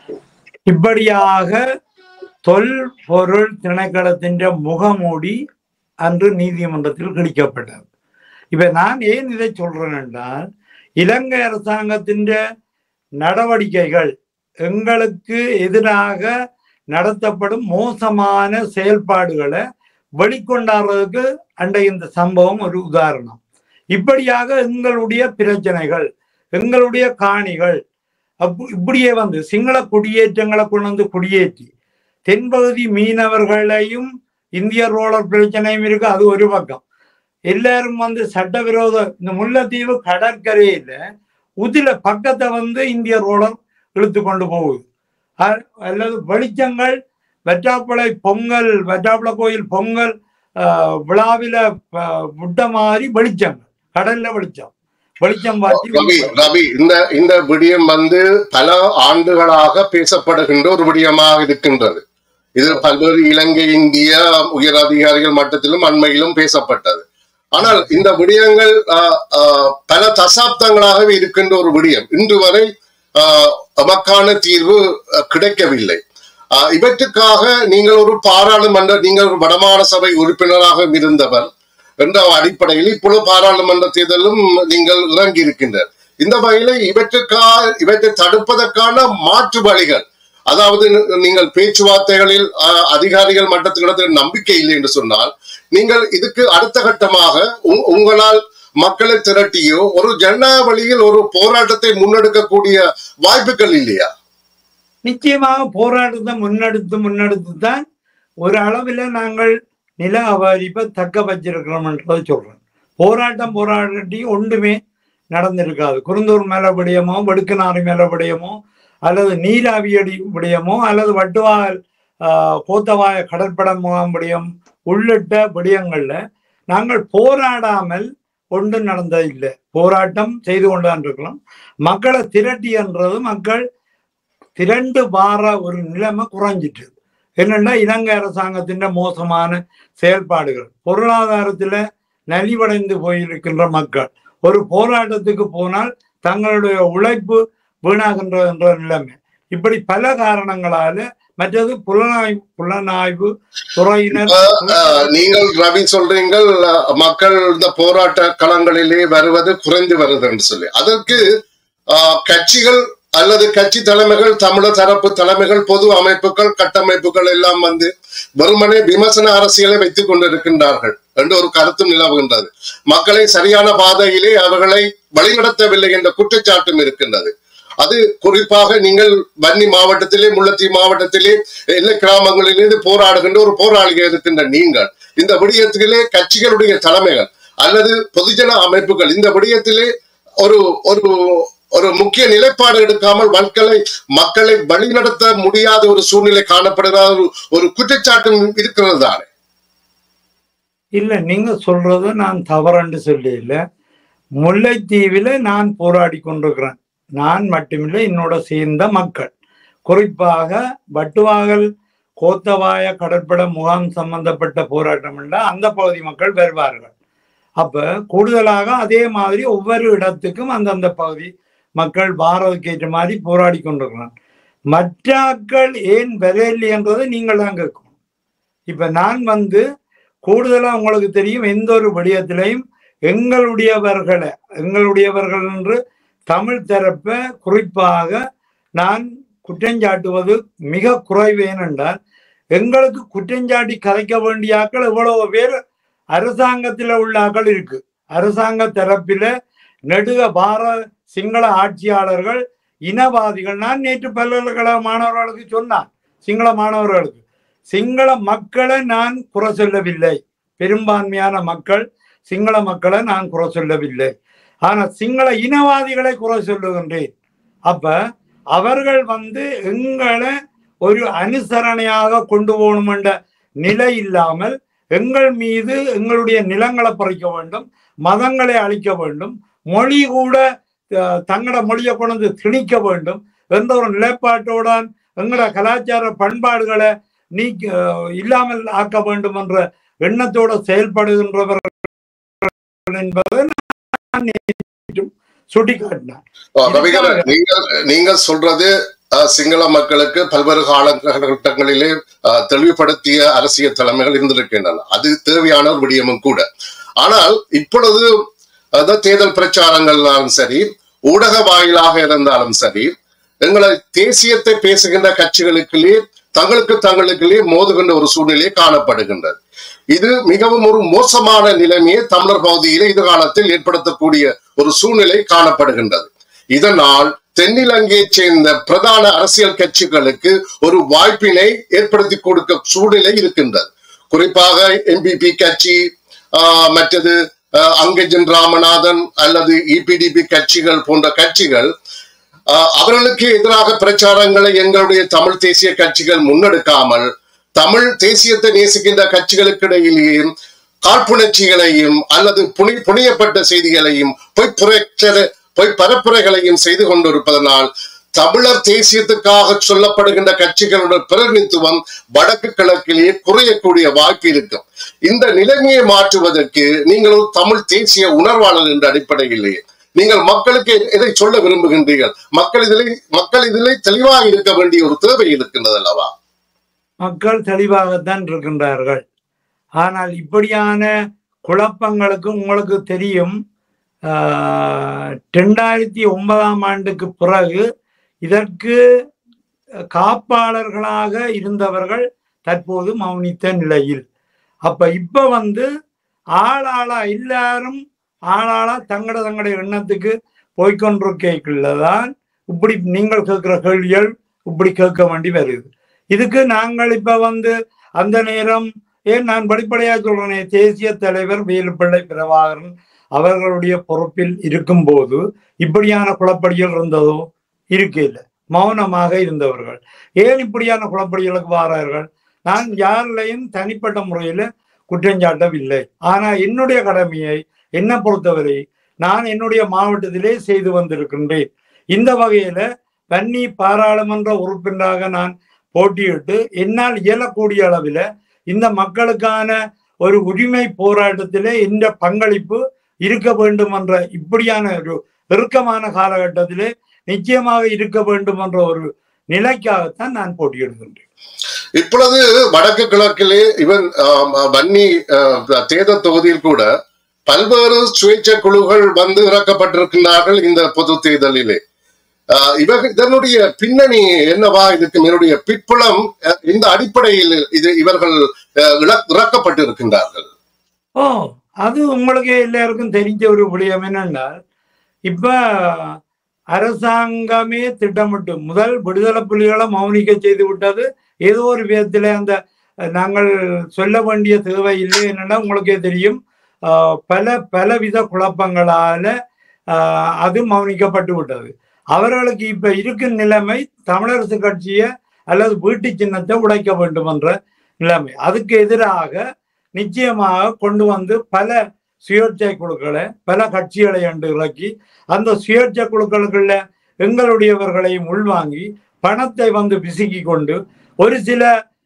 இப்படியாக தொல்பொருள் திணைக்களத்தின் முகமூடி அன்று நீதிமன்றத்தில் கிழிக்கப்பட்டது. இப்ப நான் ஏன் இதை சொல்றேன் என்றால், இலங்கை அரசாங்கத்தின் நடவடிக்கைகள், எங்களுக்கு எதிராக நடத்தப்படும் மோசமான செயல்பாடுகளை வெளிக்கொண்டாடுறதுக்கு அன்றைய இந்த சம்பவம் ஒரு உதாரணம். இப்படியாக எங்களுடைய பிரச்சனைகள், எங்களுடைய காணிகள் இப்படியே வந்து சிங்கள குடியேற்றங்களை கொண்டு வந்து குடியேற்றி தென்பகுதி மீனவர்களையும் இந்திய ரோலர் பிரச்சனையும் இருக்கு. அது ஒரு பக்கம். எல்லாரும் வந்து சட்டவிரோத இந்த முல்லைத்தீவு கடற்கரையில உதில பக்கத்தை வந்து இந்திய ரோலர் இழுத்து கொண்டு போகுது. அல்லது வெளிச்சங்கள் வெற்றாப்பளை பொங்கல் வெற்றாப்பளை கோயில் பொங்கல் விழாவில விட்ட மாதிரி வெளிச்சங்கள், கடல்ல வெளிச்சம் வெளிச்சம் ரவி ரவி இந்த இந்த விடயம் வந்து பல ஆண்டுகளாக பேசப்படுகின்ற ஒரு விடயமாக இருக்கின்றது. இது பல்வேறு இலங்கை இந்திய உயர் அதிகாரிகள் மட்டத்திலும் அண்மையிலும் பேசப்பட்டது. ஆனால் இந்த விடயங்கள் பல தசாப்தங்களாகவே இருக்கின்ற ஒரு விடயம். இன்று வரை நமக்கான தீர்வு கிடைக்கவில்லை. இவற்றுக்காக நீங்கள் ஒரு பாராளுமன்ற நீங்கள் ஒரு வடமாகாண சபை உறுப்பினராக இருந்தவர் என்ற அடிப்படையில் இப்பொழுது பாராளுமன்ற தேர்தலும் நீங்கள் இறங்கி இருக்கின்றனர். இந்த வகையில இவற்றுக்காக இவற்றை தடுப்பதற்கான மாற்று வழிகள், அதாவது நீங்கள் பேச்சுவார்த்தைகளில் அதிகாரிகள் மட்டத்திலிடத்தில் நம்பிக்கை இல்லை என்று சொன்னால், நீங்கள் இதுக்கு அடுத்த கட்டமாக உங்களால் மக்களை திரட்டியோ ஒரு ஜனநாயக வழியில் ஒரு போராட்டத்தை முன்னெடுக்கக்கூடிய வாய்ப்புகள் இல்லையா? நிச்சயமாக போராட்டத்தை முன்னெடுத்து முன்னெடுத்து தான் ஒரு அளவில் நாங்கள் நில அபகரிப்பை தக்க வச்சிருக்கிறோம் என்றதை சொல்றேன். போராட்டம் போராட்டி ஒன்றுமே நடந்திருக்காது. குருந்தூர் மேல விடயமோ, வெடுக்கனாறு மேல விடயமோ, அல்லது நீராவியடி விடயமோ, அல்லது வட்டுவால் கோத்தவாய கடற்பட முகாம் விடயம் உள்ளிட்ட விடயங்கள்ல நாங்கள் போராடாமல் ஒன்றும் நடந்ததில்லை. போராட்டம் செய்து கொண்டுதான் இருக்கலாம். மக்களை திரட்டி என்றது மக்கள் திரண்டு வார ஒரு நிலைமை குறைஞ்சிட்டு. என்னென்னா இலங்கை அரசாங்கத்தின் மோசமான செயல்பாடுகள், பொருளாதாரத்துல நலிவடைந்து போயிருக்கின்ற மக்கள் ஒரு போராட்டத்துக்கு போனால் தங்களுடைய உழைப்பு வீணாகின்ற என்ற நிலைமை, இப்படி பல காரணங்களால. மற்றது புலனாய்வு புலனாய்வு துறையினர் நீங்கள் ரவி சொல்றீங்கள் மக்கள் இந்த போராட்ட களங்களிலே வருவது குறைந்து வருது என்று சொல்லி, அதற்கு கட்சிகள் அல்லது கட்சி தலைமைகள், தமிழர் தரப்பு தலைமைகள், பொது அமைப்புகள், கட்டமைப்புகள் எல்லாம் வந்து வெறுமனே விமர்சன அரசியலை வைத்துக் கொண்டிருக்கின்றார்கள் என்று ஒரு கருத்தும் நிலவுகின்றது. மக்களை சரியான பாதையிலே அவர்களை வழிநடத்தவில்லை என்ற குற்றச்சாட்டும் இருக்கின்றது. அது குறிப்பாக நீங்கள் வன்னி மாவட்டத்திலே, முல்லைத்தீவு மாவட்டத்திலே, எல்லை கிராமங்களிலிருந்து போராடுகின்ற ஒரு போராளிகள் இருக்கின்ற நீங்கள் இந்த விடயத்திலே கட்சிகளுடைய தலைமைகள் அல்லது பொதுஜன அமைப்புகள் இந்த விடயத்திலே ஒரு ஒரு ஒரு முக்கிய நிலைப்பாடு எடுக்காமல் மக்களை மக்களை வழிநடத்த முடியாத ஒரு சூழ்நிலை காணப்படுகிற ஒரு குற்றச்சாட்டு இருக்கிறது தானே? இல்ல, நீங்க சொல்றது நான் தவறென்று சொல்லி இல்ல. முல்லைத்தீவில நான் போராடி கொண்டிருக்கிறேன். நான் மட்டுமில்லை, என்னோட சேர்ந்த மக்கள், குறிப்பாக வட்டுவாகல் கோத்தவாய கடற்பட முகாம் சம்பந்தப்பட்ட போராட்டம் என்றால் அந்த பகுதி மக்கள் வருவார்கள். அப்ப கூடுதலாக அதே மாதிரி ஒவ்வொரு இடத்துக்கும் அந்தந்த பகுதி மக்கள் பாரதுக்கு ஏற்ற மாதிரி போராடி கொண்டிருக்கிறான். மற்றாக்கள் ஏன் விரையில்லை என்றதை நீங்கள் தான் கேட்கணும். இப்ப நான் வந்து கூடுதலா உங்களுக்கு தெரியும், எந்த ஒரு விடயத்திலையும் எங்களுடையவர்களை எங்களுடையவர்கள் என்று தமிழ் தரப்ப குறிப்பாக நான் குற்றஞ்சாட்டுவது மிக குறைவு. ஏனென்றால் எங்களுக்கு குற்றஞ்சாட்டி கதைக்க வேண்டிய ஆக்கள் எவ்வளவு பேர் அரசாங்கத்தில் உள்ள ஆக்கள் இருக்கு. அரசாங்க தரப்பில நெடுக பார சிங்கள ஆட்சியாளர்கள் இனவாதிகள். நான் நேற்று பல்கலைக்கழக மாணவர்களுக்கு சொன்னான், சிங்கள மாணவர்களுக்கு, சிங்கள மக்களை நான் குறை சொல்லவில்லை, பெரும்பான்மையான மக்கள் சிங்கள மக்களை நான் குறை சொல்லவில்லை, ஆனா சிங்கள இனவாதிகளை குறை சொல்லுகின்றேன். அப்ப அவர்கள் வந்து எங்களை ஒரு அனுசரணையாக கொண்டு போகணும் என்ற நிலை இல்லாமல் எங்கள் மீது எங்களுடைய நிலங்களை பறிக்க வேண்டும், மதங்களை அழிக்க வேண்டும், மொழி கூட தங்களோட மொழியை கொண்டு திணிக்க வேண்டும் என்ற ஒரு நிலைப்பாட்டோடான் எங்களோட கலாச்சார பண்பாடுகளை நீக்க இல்லாமல் ஆக்க வேண்டும் என்ற எண்ணத்தோடு செயல்படுகின்றவர்கள் என்பதை சுட்டிக்காட்டினார். நீங்கள் சொல்றது சிங்கள மக்களுக்கு பல்வேறு காலகட்டங்களிலே தெளிவுபடுத்திய அரசியல் தலைமைகள் இருந்திருக்கின்றன. அது தேவையான ஒரு விடயமும் கூட. ஆனால் இப்பொழுது தேர்தல் பிரச்சாரங்கள்னாலும் சரி, ஊடக வாயிலாக இருந்தாலும் சரி, எங்களை தேசியத்தை பேசுகின்ற கட்சிகளுக்குள்ளே தங்களுக்கு தங்களுக்குள்ளே மோதுகின்ற ஒரு சூழ்நிலை காணப்படுகின்றது. இது மிகவும் ஒரு மோசமான நிலைமையை தமிழர் பகுதியிலே எதிர்காலத்தில் ஏற்படுத்தக்கூடிய ஒரு சூழ்நிலை காணப்படுகின்றது. இதனால் தென்னிலங்கையை சேர்ந்த பிரதான அரசியல் கட்சிகளுக்கு ஒரு வாய்ப்பினை ஏற்படுத்தி கொடுக்க சூழ்நிலை இருக்கின்றது. குறிப்பாக எம்பிபி கட்சி, மற்றது அங்கஜன் ராமநாதன் அல்லது இபிடிபி கட்சிகள் போன்ற கட்சிகள் அவர்களுக்கு எதிராக பிரச்சாரங்களை எங்களுடைய தமிழ் தேசிய கட்சிகள் முன்னெடுக்காமல் தமிழ் தேசியத்தை நேசிக்கின்ற கட்சிகளுக்கு இடையிலேயே காழ்ப்புணர்ச்சிகளையும் அல்லது புனி புனியப்பட்ட செய்திகளையும் பொய் புரட்சர பொய் பரப்புரைகளையும் செய்து கொண்டிருப்பதனால் தமிழர் தேசியத்துக்காக சொல்லப்படுகின்ற கட்சிகளுடைய பிரதிநிதித்துவம் வடக்கு கிழக்கிலேயே குறையக்கூடிய வாய்ப்பு இருக்கும். இந்த நிலைமையை மாற்றுவதற்கு நீங்கள் ஒரு தமிழ் தேசிய உணர்வாளர் என்ற அடிப்படையிலேயே நீங்கள் மக்களுக்கு எதை சொல்ல விரும்புகின்றீர்கள்? மக்கள் இதிலே மக்கள் இதிலே தெளிவாக இருக்க வேண்டிய ஒரு தேவை இருக்கின்றது அல்லவா? மக்கள் தெளிவாகத்தான் இருக்கின்றார்கள். ஆனால் இப்படியான குழப்பங்களுக்கு உங்களுக்கு தெரியும், இரண்டாயிரத்தி ஒன்பதாம் ஆண்டுக்கு பிறகு இதற்கு காப்பாளர்களாக இருந்தவர்கள் தற்போது மௌனித்த நிலையில். அப்ப இப்ப வந்து ஆளாளா எல்லாரும் ஆளாளா தங்கட தங்கட எண்ணத்துக்கு போய்கொண்டிருக்கதான் இப்படி நீங்கள் கேட்கிற கேள்விகள் இப்படி கேட்க வேண்டி வருது. இதுக்கு நாங்கள் இப்ப வந்து அந்த நேரம் ஏன் நான் படிப்படையா சொல்றேனே, தேசிய தலைவர் வேலுப்பிள்ளை பிரபாகரன் அவர்களுடைய பொறுப்பில் இருக்கும் போது இப்படியான குழப்படிகள் இருந்ததோ? இருக்கையில் மௌனமாக இருந்தவர்கள் ஏன் இப்படியான குழப்படிகளுக்கு வாரார்கள்? நான் யாரிலையும் தனிப்பட்ட முறையில குற்றஞ்சாட்டவில்லை. ஆனா என்னுடைய கடமையை என்னை பொறுத்தவரை நான் என்னுடைய மாவட்டத்திலே செய்து வந்திருக்கின்றேன். இந்த வகையில வன்னி பாராளுமன்ற உறுப்பினராக நான் போட்டியிட்டு என்னால் இயலக்கூடிய அளவில் இந்த மக்களுக்கான ஒரு உரிமை போராட்டத்திலே இந்த பங்களிப்பு இருக்க வேண்டும் என்ற இப்படியான ஒரு இறுக்கமான காலகட்டத்திலே நிச்சயமாக இருக்க வேண்டும் என்ற ஒரு நிலைக்காகத்தான் நான் போட்டியிடுகின்றேன். இப்பொழுது வடக்கு கிழக்கிலே இவன் வன்னி தேர்தல் தொகுதியில் கூட பல்வேறு சுயேட்சை குழுக்கள் வந்து இறக்கப்பட்டிருக்கிறார்கள். இந்த பொது தேர்தலிலே இவர் இதனுடைய பின்னணி என்னவா, இதுக்கு என்னுடைய பிற்புலம் இந்த அடிப்படையில் இது இவர்கள் இறக்கப்பட்டு இருக்கின்றார்கள்? ஓ, அது உங்களுக்கு எல்லாருக்கும் தெரிஞ்ச ஒரு விடயம் என்னன்னா, இப்ப அரசாங்கமே திட்டமிட்டு முதல் விடுதலை புலிகளை மௌனிக்க செய்து விட்டது. ஏதோ ஒரு விதத்துல அந்த நாங்கள் சொல்ல வேண்டிய தேவை இல்லை. என்னன்னா உங்களுக்கே தெரியும், பல பலவித குழப்பங்களால அது மௌனிக்கப்பட்டு விட்டது. அவர்களுக்கு இப்ப இருக்கும் நிலைமை தமிழரசு கட்சியை அல்லது வீட்டு சின்னத்தை உடைக்க வேண்டும் என்ற நிலைமை. அதுக்கு எதிராக நிச்சயமாக கொண்டு வந்து பல சுயேட்சை குழுக்களை பல கட்சிகளை என்று இறக்கி அந்த சுயேட்சை குழுக்களுக்குள்ள எங்களுடையவர்களையும் உள்வாங்கி பணத்தை வந்து பிசுக்கி கொண்டு ஒரு சில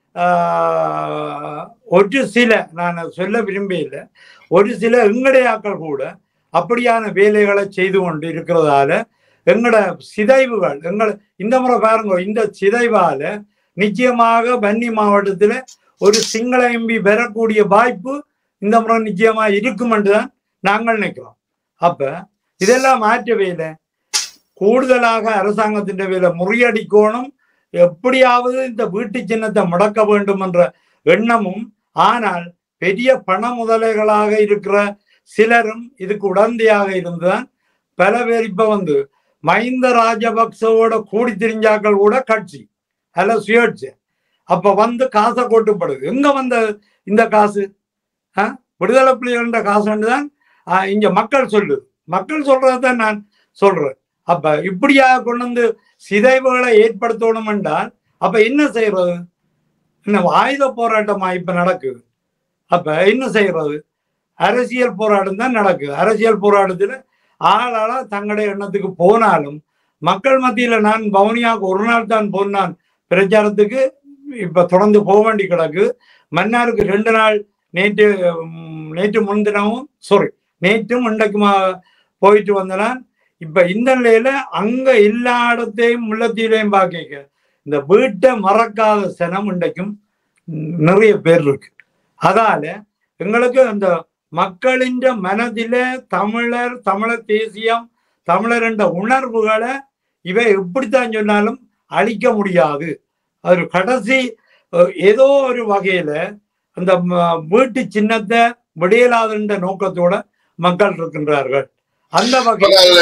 ஒரு சில நான் சொல்ல விரும்பல ஒரு சில எங்கடையாக்கள் கூட அப்படியான வேலைகளை செய்து கொண்டு இருக்கிறதால எங்களோட சிதைவுகள் எங்கள் இந்த முறை பாருங்க, இந்த சிதைவால நிச்சயமாக வன்னி மாவட்டத்தில் ஒரு சிங்கள எம்பி பெறக்கூடிய வாய்ப்பு இந்த முறை நிச்சயமா இருக்கும் என்றுதான் நாங்கள் நினைக்கிறோம். அப்ப இதெல்லாம் மாற்றவே இல்லை. கூடுதலாக அரசாங்கத்தின் வேலை முறியடிக்கணும், எப்படியாவது இந்த வீட்டு சின்னத்தை முடக்க வேண்டும் என்ற எண்ணமும், ஆனால் பெரிய பண முதலைகளாக இருக்கிற சிலரும் இதுக்கு உடந்தையாக இருந்துதான் பல பேர் இப்ப வந்து மஹிந்த ராஜபக்சவோட கூடி திரிஞ்சாக்கள் கூட கட்சி அல்ல சுயேட்சை அப்ப வந்து காசை கொட்டுப்படுது. எங்க வந்த இந்த காசு? ஆஹ் விடுதலை புலிகள காசுன்னு தான் இங்க மக்கள் சொல்லுது. மக்கள் சொல்றதான் நான் சொல்றேன். அப்ப இப்படியாக கொண்டு வந்து சிதைவுகளை ஏற்படுத்தணும் என்றால் அப்ப என்ன செய்யறது? இன்னும் ஆயுத போராட்டமா இப்ப நடக்குது. அப்ப என்ன செய்யறது? அரசியல் போராட்டம் தான் நடக்குது. அரசியல் போராட்டத்துல ஆளாள தங்களுடைய எண்ணத்துக்கு போனாலும் மக்கள் மத்தியில நான் பவுனியாவுக்கு ஒரு நாள் தான் போனான் பிரச்சாரத்துக்கு. இப்ப தொடர்ந்து போக வேண்டி கிடக்கு. மன்னாருக்கு ரெண்டு நாள், நேற்று நேற்று முன்தினமும் சாரி நேற்றும் இன்றைக்குமா போயிட்டு வந்தனான். இப்ப இந்த நிலையில அங்க எல்லா இடத்தையும் முள்ளத்தீரையும் பார்க்க இந்த வீட்டை மறக்காத சனம் இன்றைக்கும் நிறைய பேர் இருக்கு. அதால எங்களுக்கு அந்த மக்களின் மனதில தமிழர் தமிழர் தேசியம் தமிழர் என்ற உணர்வுகளை இவை எப்படித்தான் சொன்னாலும் அழிக்க முடியாது. அது கடைசி ஏதோ ஒரு வகையில அந்த வீட்டு சின்னத்தை விடையலாதுன்ற நோக்கத்தோட மக்கள் இருக்கின்றார்கள். அந்த வகையில்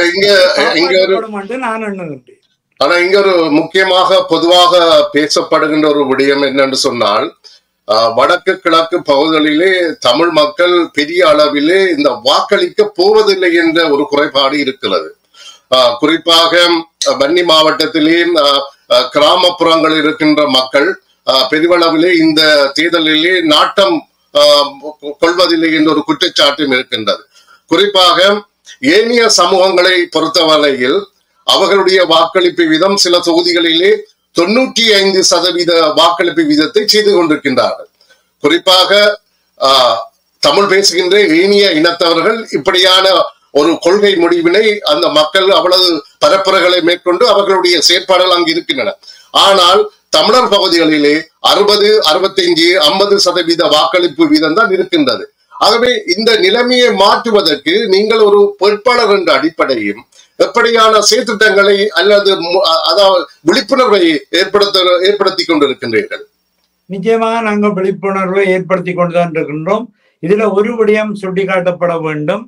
நான் எண்ணுகின்றேன். ஆனா இங்க ஒரு முக்கியமாக பொதுவாக பேசப்படுகின்ற ஒரு விடயம் என்னன்னு சொன்னால், வடக்கு கிழக்கு பகுதிகளிலே தமிழ் மக்கள் பெரிய அளவிலே இந்த வாக்களிக்க போவதில்லை என்ற ஒரு குறைபாடு இருக்கிறது. ஆஹ் குறிப்பாக வன்னி மாவட்டத்திலே கிராமப்புறங்களில் இருக்கின்ற மக்கள் பெரிவளவிலே இந்த தேர்தலிலே நாட்டம் கொள்வதில்லை என்ற ஒரு குற்றச்சாட்டும் இருக்கின்றது. குறிப்பாக ஏனைய சமூகங்களை பொறுத்தவரையில் அவர்களுடைய வாக்களிப்பு வீதம் சில தொகுதிகளிலே தொண்ணூற்றி ஐந்து சதவீத வாக்களிப்பு வீதத்தை செய்து கொண்டிருக்கின்றார்கள். குறிப்பாக ஆஹ் தமிழ் பேசுகின்ற ஏனைய இனத்தவர்கள் இப்படியான ஒரு கொள்கை முடிவினை அந்த மக்கள் அவ்வளவு பரப்புரைகளை மேற்கொண்டு அவர்களுடைய செயற்பாடுகள் அங்கு இருக்கின்றன. ஆனால் தமிழர் பகுதிகளிலே அறுபது அறுபத்தைந்து ஐம்பது சதவீத வாக்களிப்பு வீதம் தான் இருக்கின்றது. ஆகவே இந்த நிலைமையை மாற்றுவதற்கு நீங்கள் ஒரு பொறுப்பாளர் என்ற அடிப்படையும் எப்படியான செயற்திட்டங்களை அல்லது அதாவது விழிப்புணர்வை ஏற்படுத்த ஏற்படுத்தி கொண்டிருக்கின்றீர்கள்? நிச்சயமாக நாங்கள் விழிப்புணர்வை ஏற்படுத்தி கொண்டுதான் இருக்கின்றோம். இதுல ஒரு விடயம் சுட்டிக்காட்டப்பட வேண்டும்.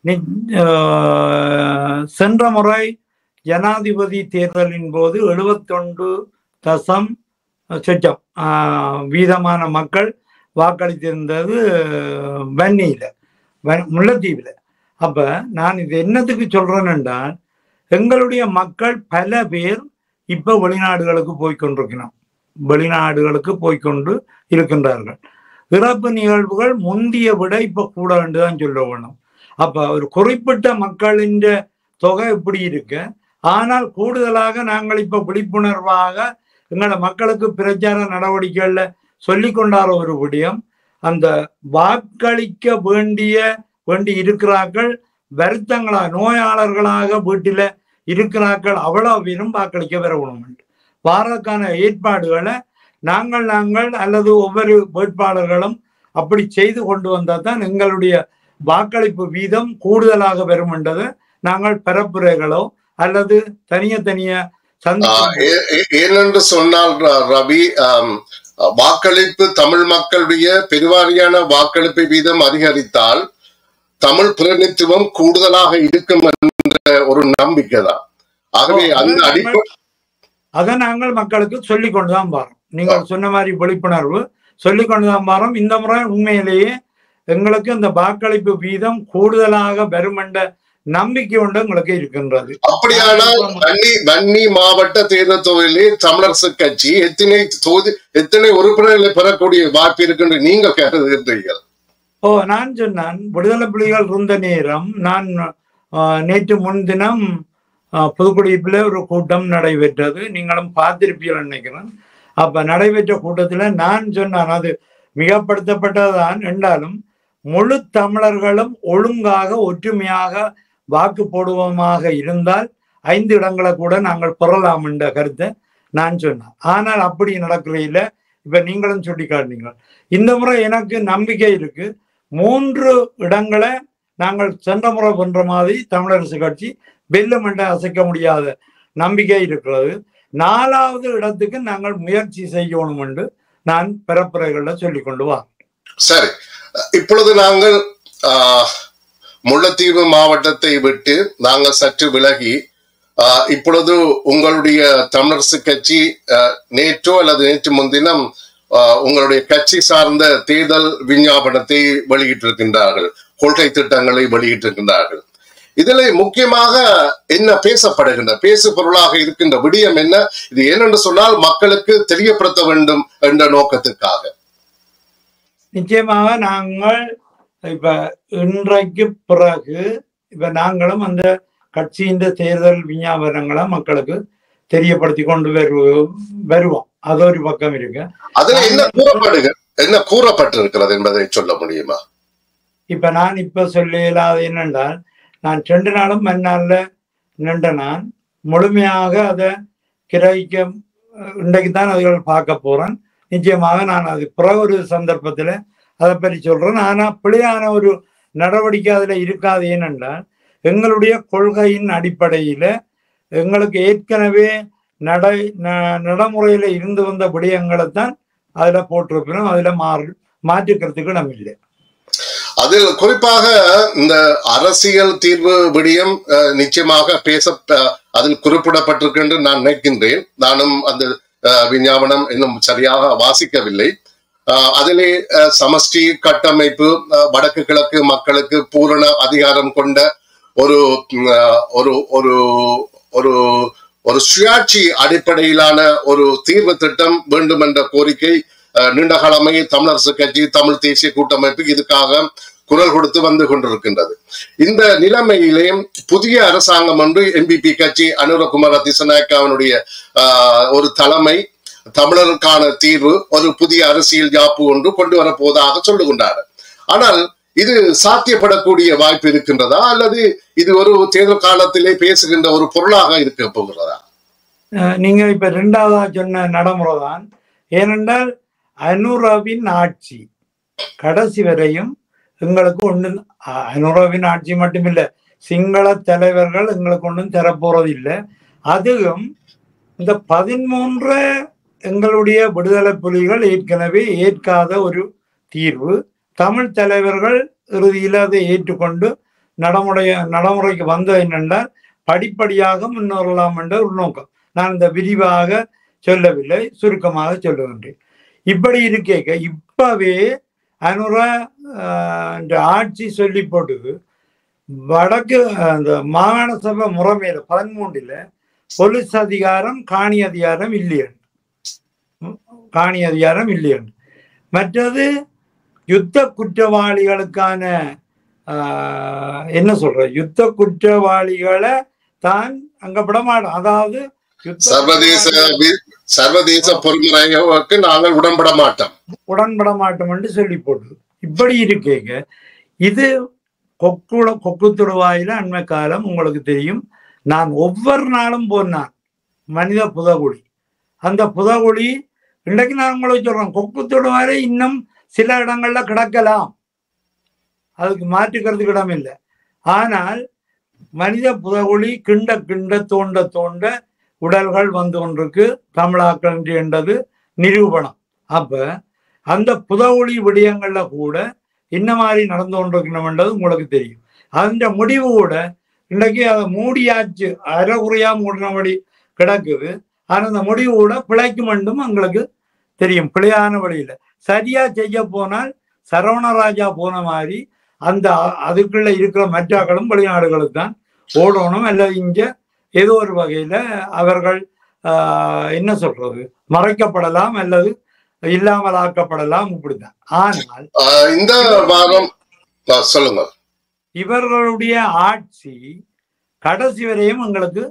சென்ற முறை ஜனாதிபதி தேர்தலின் போது எழுபத்தி ஒன்று தசம் சொச்சம் வீதமான மக்கள் வாக்களித்திருந்தது வன்னியில முல்லைத்தீவுல. அப்ப நான் இது என்னத்துக்கு சொல்றேன் என்றால், எங்களுடைய மக்கள் பல பேர் இப்ப வெளிநாடுகளுக்கு போய்கொண்டிருக்கிறோம் வெளிநாடுகளுக்கு போய்கொண்டு இருக்கின்றார்கள். இறப்பு நிகழ்வுகள் முந்திய விட இப்ப கூட என்றுதான் சொல்ல வேணும். அப்ப ஒரு குறிப்பிட்ட மக்களின் தொகை இப்படி இருக்கு. ஆனால் கூடுதலாக நாங்கள் இப்ப விழிப்புணர்வாக எங்களோட மக்களுக்கு பிரச்சார நடவடிக்கைகள்ல சொல்லி கொண்டாட ஒரு விடயம், அந்த வாக்களிக்க வேண்டிய வேண்டி இருக்கிறார்கள் வருத்தங்களா நோயாளர்களாக வீட்டில இருக்கிறார்கள் அவ்வளவு பேரும் வாக்களிக்க வரணும். வாரக்கான ஏற்பாடுகளை நாங்கள் நாங்கள் அல்லது ஒவ்வொரு வேட்பாளர்களும் அப்படி செய்து கொண்டு வந்தால் தான் எங்களுடைய வாக்களிப்பு வீதம் கூடுதலாக வரும் என்றதை நாங்கள் பரப்புரைகளோ அல்லது தனிய தனிய சந்திப்பு? ஏனென்று சொன்னால் ரவி, வாக்களிப்பு தமிழ் மக்களுடைய பெருவாரியான வாக்களிப்பு வீதம் அதிகரித்தால் தமிழ் பிரதிநிதித்துவம் கூடுதலாக இருக்கும் என்ற ஒரு நம்பிக்கை தான். ஆகவே அந்த அடிப்படை அதை நாங்கள் மக்களுக்கு சொல்லிக் கொண்டுதான் வரோம். நீங்கள் சொன்ன மாதிரி விழிப்புணர்வு சொல்லிக் கொண்டுதான் வரோம். இந்த முறை உண்மையிலேயே எங்களுக்கு இந்த வாக்களிப்பு வீதம் கூடுதலாக வரும் என்ற நம்பிக்கை ஒன்று எங்களுக்கு இருக்கின்றது. அப்படியானால் வன்னி வன்னி மாவட்ட தேர்தல் தொகுதியிலே தமிழரசு கட்சி எத்தனை தொகுதி எத்தனை உறுப்பினர்களை பெறக்கூடிய வாய்ப்பு இருக்குன்னு நீங்கள் கருதுகின்றீர்கள்? ஓ, நான் சொன்னான் விடுதலை புலிகள் இருந்த நேரம் நான் நேற்று முன்தினம் புதுக்குடியிருப்பில் ஒரு கூட்டம் நடைபெற்றது. நீங்களும் பார்த்திருப்பீர்கள் நினைக்கிறேன். அப்ப நடைபெற்ற கூட்டத்துல நான் சொன்னான், அது மிகப்படுத்தப்பட்டதுதான் என்றாலும் முழு தமிழர்களும் ஒழுங்காக ஒற்றுமையாக வாக்கு போடுவோமாக இருந்தால் ஐந்து இடங்களை கூட நாங்கள் பெறலாம் என்ற கருத்தை நான் சொன்னேன். ஆனால் அப்படி நடக்கிறதில்ல. இப்ப நீங்களும் சுட்டி காட்டினீங்க. இந்த முறை எனக்கு நம்பிக்கை இருக்கு. மூன்று இடங்களை நாங்கள் சென்ற முறை பண்ற மாதிரி தமிழரசு கட்சி வெல்லும் என்று அசைக்க முடியாத நம்பிக்கை இருக்கிறது. நாலாவது இடத்துக்கு நாங்கள் முயற்சி செய்யணும் என்று நான் பரப்புரைகளில் சொல்லிக் கொண்டு வா. சரி, இப்பொழுது நாங்கள் முல்லைத்தீவு மாவட்டத்தை விட்டு நாங்கள் சற்று விலகி இப்பொழுது உங்களுடைய தமிழரசு கட்சி நேற்றோ அல்லது நேற்று முன்தினம் உங்களுடைய கட்சி சார்ந்த தேர்தல் விஞ்ஞாபனத்தை வெளியிட்டிருக்கின்றார்கள், கொள்கை திட்டங்களை வெளியிட்டிருக்கின்றார்கள். இதில் முக்கியமாக என்ன பேசப்படுகின்ற பேசு பொருளாக இருக்கின்ற விடயம் என்ன? இது ஏனென்று சொன்னால் மக்களுக்கு தெரியப்படுத்த வேண்டும் என்ற நோக்கத்துக்காக. நிச்சயமாக நாங்கள் இப்ப இன்றைக்கு பிறகு இப்ப நாங்களும் அந்த கட்சியின் தேர்தல் விஞ்ஞாபனங்களை மக்களுக்கு தெரியப்படுத்தி கொண்டு வருவோம். அது ஒரு பக்கம் இருக்கு. அதுல என்ன கூறப்படுக என்ன கூறப்பட்டிருக்கிறது என்பதை சொல்ல முடியுமா? இப்ப நான் இப்ப சொல்ல இயலாது. என்னென்றால் நான் ரெண்டு நாளும் மண்ணால நின்ற நான் முழுமையாக அதை கிரகிக்க இன்றைக்கு தான் அதுகள் பார்க்க போறேன். நிச்சயமாக நான் அது பிற ஒரு சந்தர்ப்பத்துல அதை பற்றி சொல்றேன். ஆனா பிழையான ஒரு நடவடிக்கை அதுல இருக்காது. ஏனென்றால் எங்களுடைய கொள்கையின் அடிப்படையில எங்களுக்கு ஏற்கனவே நடை நடைமுறையில இருந்து வந்த விடயங்களைத்தான் அதுல போட்டிருப்பினோம். அதுல மாறு மாற்றுக்கிறதுக்கு நம்ம இல்லை. அதில் குறிப்பாக இந்த அரசியல் தீர்வு விடயம் நிச்சயமாக பேச அதில் குறிப்பிடப்பட்டிருக்கு என்று நான் நினைக்கின்றேன். நானும் அந்த விஞ்ஞாபனம் இன்னும் சரியாக வாசிக்கவில்லை. அதிலே சமஷ்டி கட்டமைப்பு, வடக்கு கிழக்கு மக்களுக்கு பூரண அதிகாரம் கொண்ட ஒரு ஒரு ஒரு ஒரு ஒரு சுயாட்சி அடிப்படையிலான ஒரு தீர்வு திட்டம் வேண்டும் என்ற கோரிக்கை நீண்டகாலமே தமிழரசு கட்சி, தமிழ் தேசிய கூட்டமைப்பு இதுக்காக குரல் கொடுத்து வந்து கொண்டிருக்கின்றது. இந்த நிலைமையிலே புதிய அரசாங்கம் ஒன்று எம்பிபி கட்சி அனுரகுமார திசநாயக்காவினுடைய ஆஹ் ஒரு தலைமை தமிழருக்கான தீர்வு ஒரு புதிய அரசியல் யாப்பு ஒன்று கொண்டு வரப்போவதாக சொல்லுகின்றார். ஆனால் இது சாத்தியப்படக்கூடிய வாய்ப்பு இருக்கின்றதா அல்லது இது ஒரு தேர்தல் காலத்திலே பேசுகின்ற ஒரு பொருளாக இருக்க போகிறதா? நீங்க இப்ப இரண்டாவதா சொன்ன நடைமுறை தான். ஏனென்றால் அனுரவின் ஆட்சி கடைசி வரையும் எங்களுக்கு ஒன்றும் அனுரவின் ஆட்சி மட்டுமில்லை, சிங்கள தலைவர்கள் எங்களுக்கு ஒன்றும் தரப்போறது இல்லை. அதுவும் இந்த பதிமூன்று எங்களுடைய விடுதலை புலிகள் ஏற்கனவே ஏற்காத ஒரு தீர்வு. தமிழ் தலைவர்கள் இறுதியில் அதை ஏற்றுக்கொண்டு நடைமுறை நடைமுறைக்கு வந்தது என்னென்றால் படிப்படியாக முன்னேறலாம் என்ற ஒரு நோக்கம். நான் இந்த விரிவாக சொல்லவில்லை, சுருக்கமாக சொல்லுகின்றேன். இப்படி இருக்கேக்க இப்பவே அனுர ஆட்சி சொல்லி போட்டுது வடக்கு அந்த மாகாண சபை முறைமையில பதிமூன்றுல போலீஸ் அதிகாரம் காணி அதிகாரம் இல்லையன் காணி அதிகாரம் இல்லையன் மற்றது யுத்த குற்றவாளிகளுக்கான ஆஹ் என்ன சொல்ற யுத்த குற்றவாளிகளை தான் அங்க விடமாட்டோம். அதாவது சர்வதேச சர்வதேச பொறுமுறைக்கு நாங்கள் உடன்பட மாட்டோம் உடன்பட மாட்டோம் என்று சொல்லி போட்டு இப்படி இருக்கேங்க. இது கொக்குள கொக்கு தொடுவாயில அண்மை காலம் உங்களுக்கு தெரியும். நான் ஒவ்வொரு நாளும் போனான் மனித புதகுழி. அந்த புதகுழி இன்றைக்கு நான் உங்களுக்கு சொல்றேன், கொக்கு தொடுவாயில இன்னும் சில இடங்கள்ல கிடக்கலாம், அதுக்கு மாற்றுக்கிறதுக்கு இடம் இல்லை. ஆனால் மனித புதகுழி கிண்ட கிண்ட தோண்ட தோண்ட உடல்கள் வந்து கொண்டிருக்கு தமிழாக்கள் என்றது நிரூபணம். அப்ப அந்த புதகுழி விடயங்கள்ல கூட என்ன மாதிரி நடந்து கொண்டிருக்கணும்ன்றது உங்களுக்கு தெரியும். அந்த முடிவு கூட இன்றைக்கு அதை மூடியாச்சு, அறகுறையா மூடினபடி கிடக்குது. ஆனா அந்த முடிவு கூட பிழைக்கும் என்றும் எங்களுக்கு தெரியும். பிழையான வழியில சரியா செய்ய போனால் சரவணராஜா போன மாதிரி அந்த அதுக்குள்ள இருக்கிற மற்றாக்களும் வெளிநாடுகளுக்கு தான் ஓடணும், அல்லது இங்க ஏதோ ஒரு வகையில அவர்கள் ஆஹ் என்ன சொல்றது மறைக்கப்படலாம் அல்லது இல்லாமல் ஆக்கப்படலாம், இப்படிதான். ஆனால் இந்த வாரம் சொல்லுங்க, இவர்களுடைய ஆட்சி கடைசி வரையும் எங்களுக்கு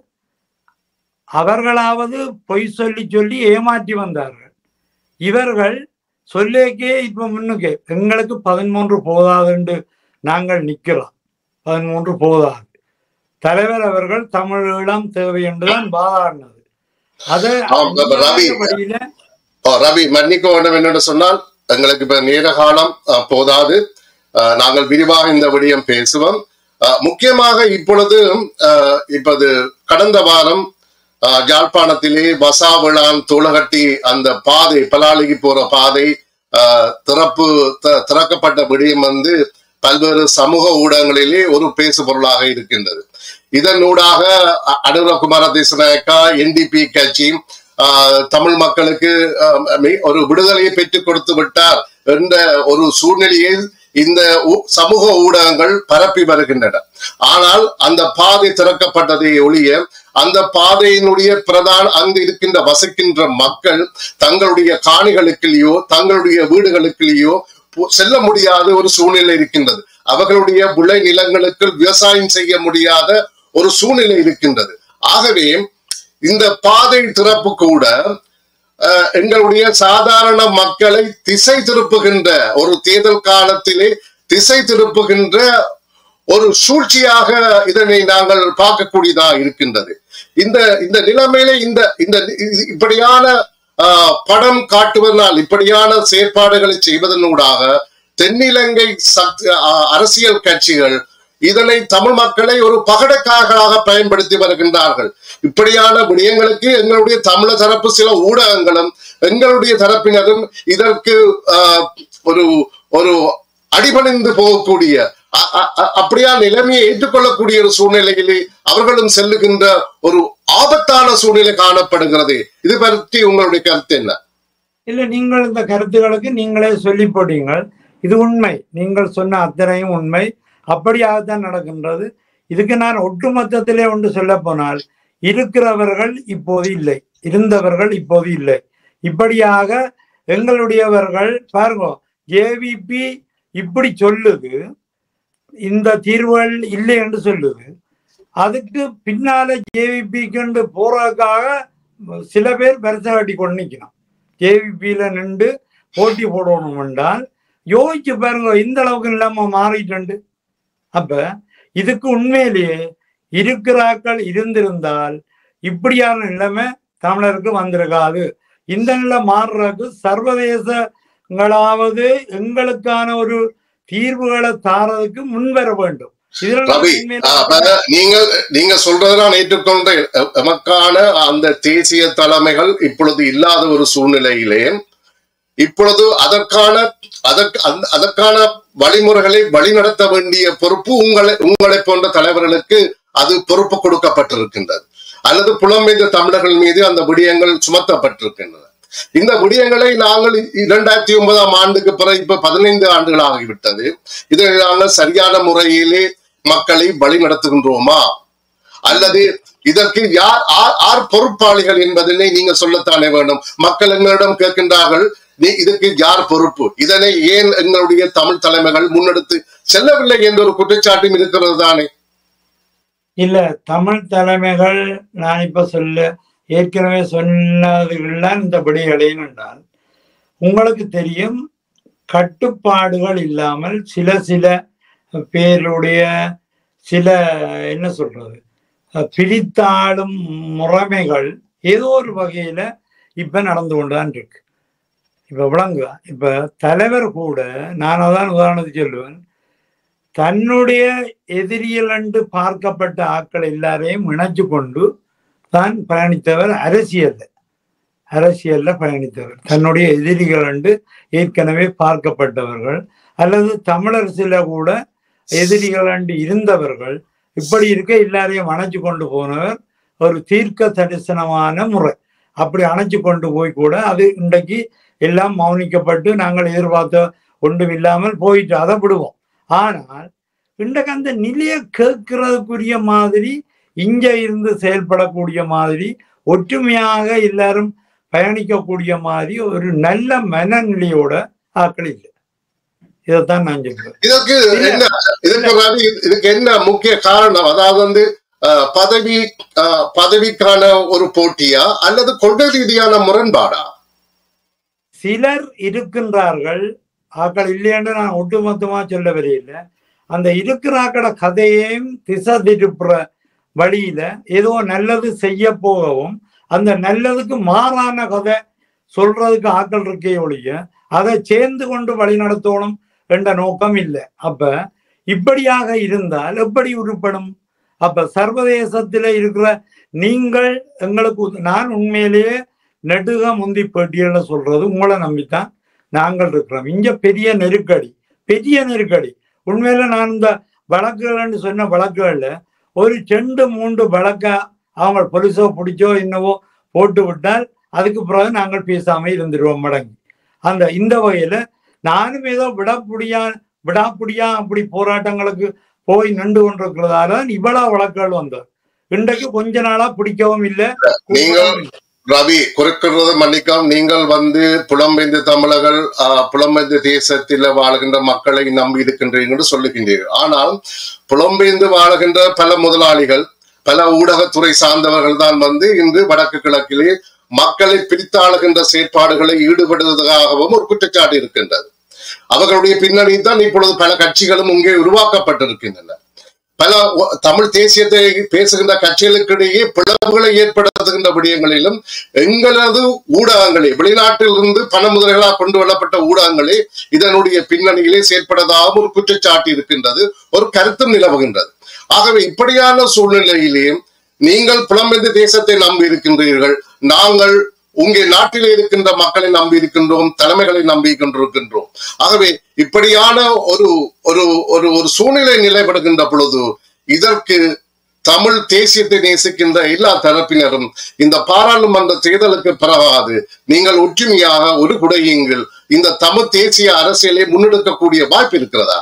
அவர்களாவது பொய் சொல்லி சொல்லி ஏமாற்றி வந்தார்கள். இவர்கள் சொல்லேக்கே இப்ப முன்னுக்கு எங்களுக்கு பதிமூன்று போதாது என்று நாங்கள் நிக்கிறோம். பதிமூன்று போதாது. தலைவர் அவர்கள் தமிழீழம் தேவை என்றுதான் வாதாடினது. அதை வழியில ரவி மன்னிக்க வேண்டும் என்று சொன்னால் எங்களுக்கு இப்ப நேர காலம் போதாது. நாங்கள் விரிவாக இந்த விடயம் பேசுவோம். முக்கியமாக இப்பொழுது இப்போது கடந்த வாரம் யாழ்ப்பாணத்திலே வசாவிளான் தோளகட்டி அந்த பாதை பலாலிக்கு போற பாதை திறப்பு திறக்கப்பட்ட விடயம் வந்து பல்வேறு சமூக ஊடகங்களிலே ஒரு பேசு பொருளாக இருக்கின்றது. இதனூடாக அனுரகுமார திசாநாயக்கா என்டிபி கட்சி தமிழ் மக்களுக்கு ஒரு விடுதலையை பெற்றுக் கொடுத்து விட்டார் என்ற ஒரு சூழ்நிலையை இந்த சமூக ஊடகங்கள் பரப்பி வருகின்றன. ஆனால் அந்த பாதை திறக்கப்பட்டதை ஒழிய அந்த பாதையினுடைய பிரதான அங்கு இருக்கின்ற வசிக்கின்ற மக்கள் தங்களுடைய காணிகளுக்குள்ளேயோ தங்களுடைய வீடுகளுக்குள்ளேயோ செல்ல முடியாத ஒரு சூழ்நிலை இருக்கின்றது. அவர்களுடைய விளை நிலங்களுக்கு விவசாயம் செய்ய முடியாத ஒரு சூழ்நிலை இருக்கின்றது. ஆகவே இந்த பாதை திறப்பு கூட எங்களுடைய சாதாரண மக்களை திசை திருப்புகின்ற ஒரு தேர்தல் காலத்திலே திசை திருப்புகின்ற ஒரு சூழ்ச்சியாக இதனை நாங்கள் பார்க்கக்கூடியதாக இருக்கின்றது. இந்த இந்த நிலைமையில இந்த இந்த இப்படியான ஆஹ் படம் காட்டுவதனால் இப்படியான செயற்பாடுகளை செய்வதனூடாக தென்னிலங்கை சக்தி அரசியல் கட்சிகள் இதனை தமிழ் மக்களை ஒரு பகடக்காக பயன்படுத்தி வருகின்றார்கள். இப்படியான விடயங்களுக்கு எங்களுடைய தமிழர் தரப்பு சில ஊடகங்களும் எங்களுடைய தரப்பினரும் இதற்கு ஆஹ் ஒரு ஒரு அடிபணிந்து போகக்கூடிய அப்படியா நிலைமையை ஏற்றுக்கொள்ளக்கூடிய ஒரு சூழ்நிலையிலே அவர்களும் செல்லுகின்ற ஒரு ஆபத்தான சூழ்நிலை காணப்படுகிறது. இது பற்றி உங்களுடைய கருத்து என்ன? இல்ல, நீங்கள் இந்த கருத்துக்களுக்கு நீங்களே சொல்லி போட்டீங்கள். இது உண்மை, நீங்கள் சொன்ன அத்தனையும் உண்மை. அப்படியாகத்தான் நடக்கின்றது. இதுக்கு நான் ஒட்டுமொத்தத்திலே ஒன்று சொல்ல போனால் இருக்கிறவர்கள் இப்போது இல்லை, இருந்தவர்கள் இப்போது இல்லை. இப்படியாக எங்களுடையவர்கள் பாருங்க, ஜேவிபி இப்படி சொல்லுது, இந்த தீர்வுகள் இல்லை என்று சொல்லுது. அதுக்கு பின்னால ஜேவிபிக்கு போறதுக்காக சில பேர் பெருசா கட்டி கொண்டு நிற்கணும். ஜேவிபியில நின்று போட்டி போடணும் என்றால் யோசிச்சு பாருங்க, இந்த அளவுக்கு இல்லாம மாறிட்டு. அப்ப இதுக்கு உண்மையிலேயே இருக்கிறாக்கள் இருந்திருந்தால் இப்படியான நிலைமை தமிழருக்கு வந்திருக்காது. இந்த நிலை மாறுறதுக்கு சர்வதேசங்களாவது எங்களுக்கான ஒரு தீர்வுகளை தாரதுக்கு முன்வர வேண்டும். நீங்கள் நீங்க சொல்றதுதான் ஏற்றுக்கொண்ட எமக்கான அந்த தேசிய தலைமைகள் இப்பொழுது இல்லாத ஒரு சூழ்நிலையிலே இப்பொழுது அதற்கான அதற்கு அதற்கான வழிமுறைகளை வழிநடத்த வேண்டிய பொறுப்பு உங்களை உங்களை போன்ற தலைவர்களுக்கு அது பொறுப்பு கொடுக்கப்பட்டிருக்கின்றது. அல்லது புலம்பெயர்ந்த தமிழர்கள் மீது அந்த விடயங்கள் சுமத்தப்பட்டிருக்கின்றன. இந்த விடயங்களை நாங்கள் இரண்டாயிரத்தி ஒன்பதாம் ஆண்டுக்கு பிறகு இப்ப பதினைந்து ஆண்டுகள் ஆகிவிட்டது. இதை நாங்கள் சரியான முறையிலே மக்களை வழி நடத்துகின்றோமா அல்லது இதற்கு யார் ஆர் பொறுப்பாளிகள் என்பதனை நீங்க சொல்லத்தானே வேண்டும். மக்கள் எங்களிடம் கேட்கின்றார்கள், இதுக்கு யார் பொறுப்பு? இதனை ஏன் எங்களுடைய தமிழ் தலைமைகள் முன்னெடுத்து செல்லவில்லை என்ற ஒரு குற்றச்சாட்டும் இருக்கிறது தானே? இல்ல, தமிழ் தலைமைகள் நான் இப்ப சொல்ல ஏற்கனவே சொன்னதுதான் இந்த விடையடையும் என்றால் உங்களுக்கு தெரியும், கட்டுப்பாடுகள் இல்லாமல் சில சில பேருடைய சில என்ன சொல்றது பிடித்தாளும் முறைமைகள் ஏதோ ஒரு வகையில இப்ப நடந்து கொண்டுதான் இருக்கு. இப்ப விளங்குதா? இப்ப தலைவர் கூட நான் அதான் உதாரணத்துக்கு சொல்லுவேன், தன்னுடைய எதிரிகள் என்று பார்க்கப்பட்ட ஆட்கள் எல்லாரையும் இணைச்சு கொண்டு தான் பயணித்தவர். அரசியல்ல அரசியல்ல பயணித்தவர். தன்னுடைய எதிரிகள் என்று ஏற்கனவே பார்க்கப்பட்டவர்கள் அல்லது தமிழர் சில கூட எதிரிகள் என்று இருந்தவர்கள். இப்படி இருக்க எல்லாரையும் அணைச்சு கொண்டு போனவர் ஒரு தீர்க்க தரிசனமான முறை. அப்படி அணைச்சு கொண்டு போய் கூட அது இன்றைக்கு எல்லாம் மௌனிக்கப்பட்டு நாங்கள் எதிர்பார்த்த ஒன்றும் இல்லாமல் போயிட்டு அதை விடுவோம். ஆனால் இன்றைக்கு அந்த நிலையை கேட்கறதுக்குரிய மாதிரி இங்க இருந்து செயல்படக்கூடிய மாதிரி ஒற்றுமையாக எல்லாரும் பயணிக்கக்கூடிய மாதிரி ஒரு நல்ல மனநிலையோட ஆட்கள் இல்லை. இதைத்தான் நான் சொல்றேன். இதற்கு என்ன இதுக்கு இதுக்கு என்ன முக்கிய காரணம்? அதாவது வந்து பதவி பதவிக்கான ஒரு போட்டியா அல்லது கொள்கை ரீதியான முரண்பாடா? சிலர் இருக்கின்றார்கள், ஆக்கள் இல்லையென்று நான் ஒட்டுமொத்தமா சொல்ல வரையில்லை. அந்த இருக்கிறாக்கள கதையையும் திசை திருப்புற வழியில ஏதோ நல்லது செய்ய போகவும் அந்த நல்லதுக்கு மாறான கதை சொல்றதுக்கு ஆக்கள் இருக்கே ஒழிய அதை சேர்ந்து கொண்டு வழி நடத்தணும் என்ற நோக்கம் இல்லை. அப்ப இப்படியாக இருந்தால் எப்படி உருப்படும்? அப்ப சர்வதேசத்துல இருக்கிற நீங்கள் எங்களுக்கு, நான் உண்மையிலேயே நெடுக முந்தி பேட்டியல்னு சொல்றது உங்களை நம்பித்தான் நாங்கள் இருக்கிறோம். இங்க பெரிய நெருக்கடி பெரிய நெருக்கடி உண்மையில நான் இந்த வழக்குகள்னு சொன்ன வழக்குகள்ல ஒரு ரெண்டு மூன்று வழக்க அவங்க போலீஸோ பிடிச்சோ என்னவோ போட்டு விட்டால் அதுக்கு பிறகு நாங்கள் பேசாம இருந்துருவோம் மடங்கி. அந்த இந்த வகையில நானும் ஏதோ விடப்புடியா விடாப்புடியா அப்படி போராட்டங்களுக்கு போய் நின்று கொண்டிருக்கிறதால இவ்வளவு வழக்குகள் வந்தது. இன்றைக்கு கொஞ்ச நாளா பிடிக்கவும் இல்லை. ரவி, குறுக்கிறது மன்னிக்கவும், நீங்கள் வந்து புலம்பெயர்ந்த தமிழர்கள் புலம்பெயர்ந்த தேசத்தில் வாழ்கின்ற மக்களை நம்பி இருக்கின்றீர்கள் சொல்லுகின்றீர்கள். ஆனால் புலம்பெயர்ந்து வாழ்கின்ற பல முதலாளிகள், பல ஊடகத்துறை சார்ந்தவர்கள் தான் வந்து இன்று வடக்கு கிழக்கிலே மக்களை பிரித்தாளுகின்ற செயற்பாடுகளை ஈடுபடுவதாகவும் ஒரு குற்றச்சாட்டு இருக்கின்றது. அவர்களுடைய பின்னணி தான் இப்பொழுது பல கட்சிகளும் இங்கே உருவாக்கப்பட்டிருக்கின்றன. பல தமிழ் தேசியத்தை பேசுகின்ற கட்சிகளுக்கிடையே பிளவுகளை ஏற்படுத்துகின்ற விடயங்களிலும் எங்களது ஊடகங்களே, வெளிநாட்டில் இருந்து பண முதல்களாக கொண்டு வரப்பட்ட ஊடகங்களே இதனுடைய பின்னணியிலே செயற்படுவதாக ஒரு குற்றச்சாட்டு இருக்கின்றது, ஒரு கருத்தும் நிலவுகின்றது. ஆகவே இப்படியான சூழ்நிலையிலேயும் நீங்கள் புலம்பெயர்ந்த தேசத்தை நம்பி இருக்கின்றீர்கள், நாங்கள் உங்கள் நாட்டிலே இருக்கின்ற மக்களை நம்பி இருக்கின்றோம், தலைமைகளை நம்பி கொண்டிருக்கின்றோம். ஆகவே இப்படியான ஒரு ஒரு ஒரு ஒரு சூழ்நிலை நிலைப்படுகின்ற பொழுது இதற்கு தமிழ் தேசியத்தை நேசிக்கின்ற எல்லா தரப்பினரும் இந்த பாராளுமன்ற தேர்தலுக்கு பிறகாது நீங்கள் ஒற்றுமையாக ஒரு குடையுங்கள் இந்த தமிழ் தேசிய அரசியலை முன்னெடுக்கக்கூடிய வாய்ப்பு இருக்கிறதா?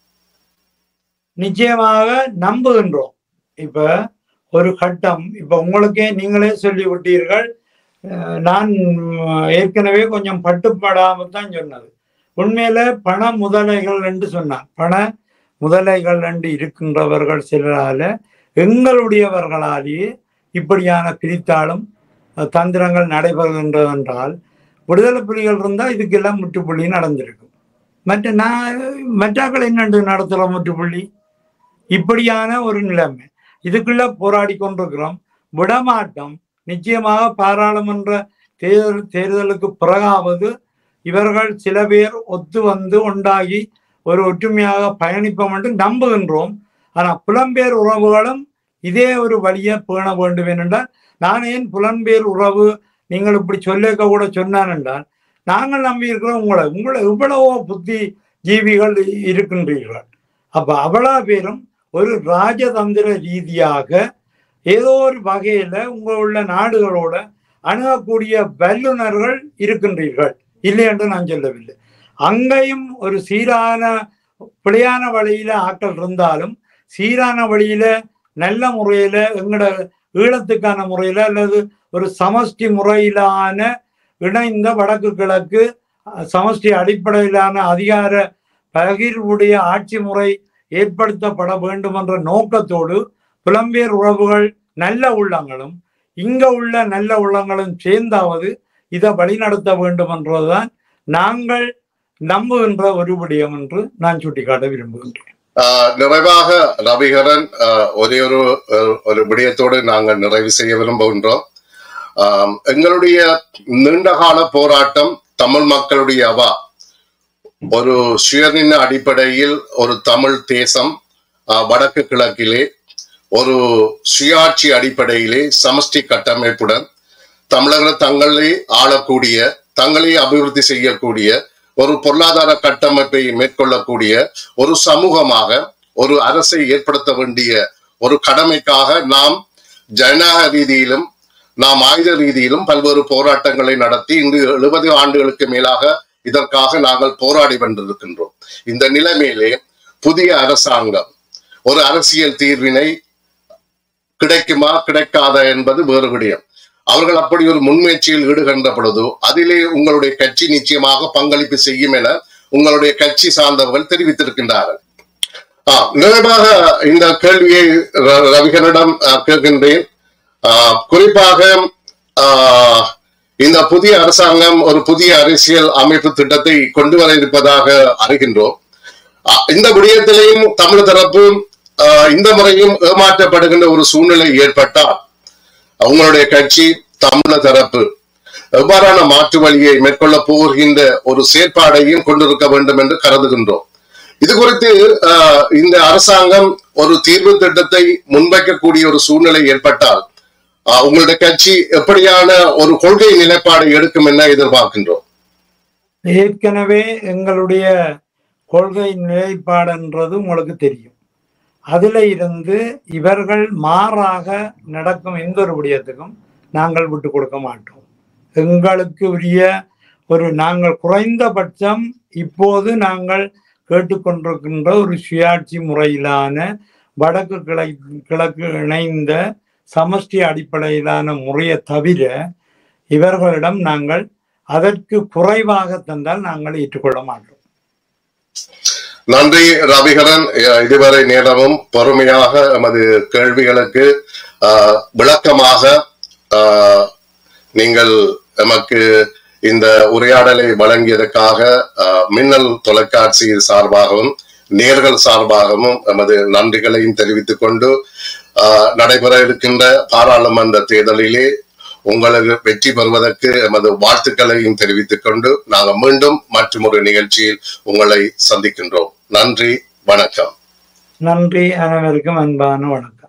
நிச்சயமாக நம்புகின்றோம். இப்ப ஒரு கட்டம், இப்ப உங்களுக்கே நீங்களே சொல்லி விட்டீர்கள், நான் ஏற்கனவே கொஞ்சம் பட்டுப்படாமல் தான் சொன்னது. உண்மையில பண முதலைகள் என்று சொன்னான். பண முதலைகள் என்று இருக்கின்றவர்கள் சிலரால எங்களுடையவர்களாலேயே இப்படியான பிரித்தாலும் தந்திரங்கள் நடைபெறுகின்றது என்றால் விடுதலை புலிகள் இருந்தால் இதுக்கெல்லாம் முற்றுப்புள்ளி நடந்திருக்கும். மற்ற நான் மற்றாக்கள் என்னென்று நடத்துகிற முற்றுப்புள்ளி? இப்படியான ஒரு நிலைமை இதுக்குள்ள போராடி கொண்டிருக்கிறோம். விடமாட்டம். நிச்சயமாக பாராளுமன்ற தேர்தல் தேர்தலுக்கு பிறகாவது இவர்கள் சில பேர் ஒத்து வந்து உண்டாகி ஒரு ஒற்றுமையாக பயணிப்போம் என்று நம்புகின்றோம். ஆனால் புலம்பெயர் உறவுகளும் இதே ஒரு வழியை பேண வேண்டும் என்றால், நான் ஏன் புலம்பெயர் உறவு நீங்கள் இப்படி சொல்லிக்க கூட சொன்னான் என்றால், நாங்கள் நம்பி இருக்கிறோம் உங்களை உங்களை இவ்வளவோ புத்தி ஜீவிகள் இருக்கின்றீர்கள். அப்ப அவ்வளவு பேரும் ஒரு ராஜதந்திர ரீதியாக ஏதோ ஒரு வகையில உங்களுள்ள நாடுகளோட அணுகக்கூடிய வல்லுநர்கள் இருக்கின்றீர்கள், இல்லை என்று நான் சொல்லவில்லை. அங்கேயும் ஒரு சீரான பிழையான வழியில ஆட்கள் இருந்தாலும் சீரான வழியில நல்ல முறையில எங்களோட ஈழத்துக்கான முறையில அல்லது ஒரு சமஷ்டி முறையிலான இணைந்த வடக்கு கிழக்கு சமஷ்டி அடிப்படையிலான அதிகார பகிர்வுடைய ஆட்சி முறை ஏற்படுத்தப்பட வேண்டும் என்ற நோக்கத்தோடு புலம்பெயர் உறவுகள் நல்ல உள்ளங்களும் இங்க உள்ள நல்ல உள்ளங்களும் சேர்ந்தாவது இதை வழிநடத்த வேண்டும் என்றதுதான் நாங்கள் நம்புகின்ற ஒரு விடயம் என்று நான் சுட்டிக்காட்ட விரும்புகின்றேன். நிறைவாக ரவிகரன், ஒரே ஒரு ஒரு விடயத்தோடு நாங்கள் நிறைவு செய்ய விரும்புகின்றோம். எங்களுடைய நீண்டகால போராட்டம் தமிழ் மக்களுடைய அவா ஒரு சுயநில அடிப்படையில் ஒரு தமிழ் தேசம் வடக்கு கிழக்கிலே ஒரு சுயாட்சி அடிப்படையிலே சமஷ்டி கட்டமைப்புடன் தமிழர்கள் தங்களை ஆளக்கூடிய, தங்களை அபிவிருத்தி செய்யக்கூடிய ஒரு பொருளாதார கட்டமைப்பை மேற்கொள்ளக்கூடிய ஒரு சமூகமாக ஒரு அரசை ஏற்படுத்த வேண்டிய ஒரு கடமைக்காக நாம் ஜனநாயக ரீதியிலும் நாம் ஆயுத ரீதியிலும் பல்வேறு போராட்டங்களை நடத்தி இன்று எழுபது ஆண்டுகளுக்கு மேலாக இதற்காக நாங்கள் போராடி கொண்டிருக்கின்றோம். இந்த நிலைமையிலே புதிய அரசாங்கம் ஒரு அரசியல் தீர்வினை கிடைக்குமா கிடைக்காதா என்பது வேறு விடயம். அவர்கள் அப்படி ஒரு முன்முயற்சியில் ஈடுகின்ற பொழுது அதிலே உங்களுடைய கட்சி நிச்சயமாக பங்களிப்பு செய்யும் என உங்களுடைய கட்சி சார்ந்தவர்கள் தெரிவித்திருக்கின்றார்கள். ஆஹ் நிறைவாக இந்த கேள்வியை ரவிகரனிடம் கேட்கின்றேன். ஆஹ் குறிப்பாக ஆஹ் இந்த புதிய அரசாங்கம் ஒரு புதிய அரசியல் அமைப்பு திட்டத்தை கொண்டு வர இருப்பதாக அறிகின்றோம். இந்த விடயத்திலேயும் தமிழ் தரப்பு இந்த முறையும் ஏமாற்றப்படுகின்ற ஒரு சூழ்நிலை ஏற்பட்டால் அவங்களுடைய கட்சி தமிழ் தரப்பு எவ்வாறான மாற்று வழியை மேற்கொள்ள போகின்ற ஒரு செயற்பாடையும் கொண்டிருக்க வேண்டும் என்று கருதுகின்றோம். இது குறித்து அஹ் இந்த அரசாங்கம் ஒரு தீர்வு திட்டத்தை முன்வைக்கக்கூடிய ஒரு சூழ்நிலை ஏற்பட்டால் உங்களுடைய கட்சி எப்படியான ஒரு கொள்கை நிலைப்பாடு எடுக்கும் என எதிர்பார்க்கின்றோம்? ஏற்கனவே எங்களுடைய கொள்கை நிலைப்பாடுன்றது உங்களுக்கு தெரியும். அதுல இருந்து இவர்கள் மாறாக நடக்கும் எந்த ஒரு விடயத்துக்கும் நாங்கள் விட்டு கொடுக்க மாட்டோம். எங்களுக்கு உரிய ஒரு நாங்கள் குறைந்தபட்சம் இப்போது நாங்கள் கேட்டுக்கொண்டிருக்கின்ற ஒரு சுயாட்சி முறையிலான வடக்கு கிழக்கு கிழக்கு இணைந்த சமஷ்டி அடிப்படையிலான முறையை தவிர இவர்களிடம் நாங்கள் அதற்கு குறைவாக தந்தால் நாங்கள் ஏற்றுக்கொள்ள மாட்டோம். நன்றி ரவிகரன். இதுவரை நேரமும் பொறுமையாக எமது கேள்விகளுக்கு ஆஹ் விளக்கமாக ஆஹ் நீங்கள் எமக்கு இந்த உரையாடலை வழங்கியதற்காக ஆஹ் மின்னல் தொலைக்காட்சி சார்பாகவும் நேர்கள் சார்பாகவும் எமது நன்றிகளையும் தெரிவித்துக் கொண்டு ஆஹ் நடைபெற இருக்கின்ற பாராளுமன்ற தேர்தலிலே உங்களுக்கு வெற்றி பெறுவதற்கு எமது வாழ்த்துக்களையும் தெரிவித்துக் கொண்டு நாங்கள் மீண்டும் மற்றும் ஒரு நிகழ்ச்சியில் உங்களை சந்திக்கின்றோம். நன்றி, வணக்கம். நன்றி, அனைவருக்கும் அன்பான வணக்கம்.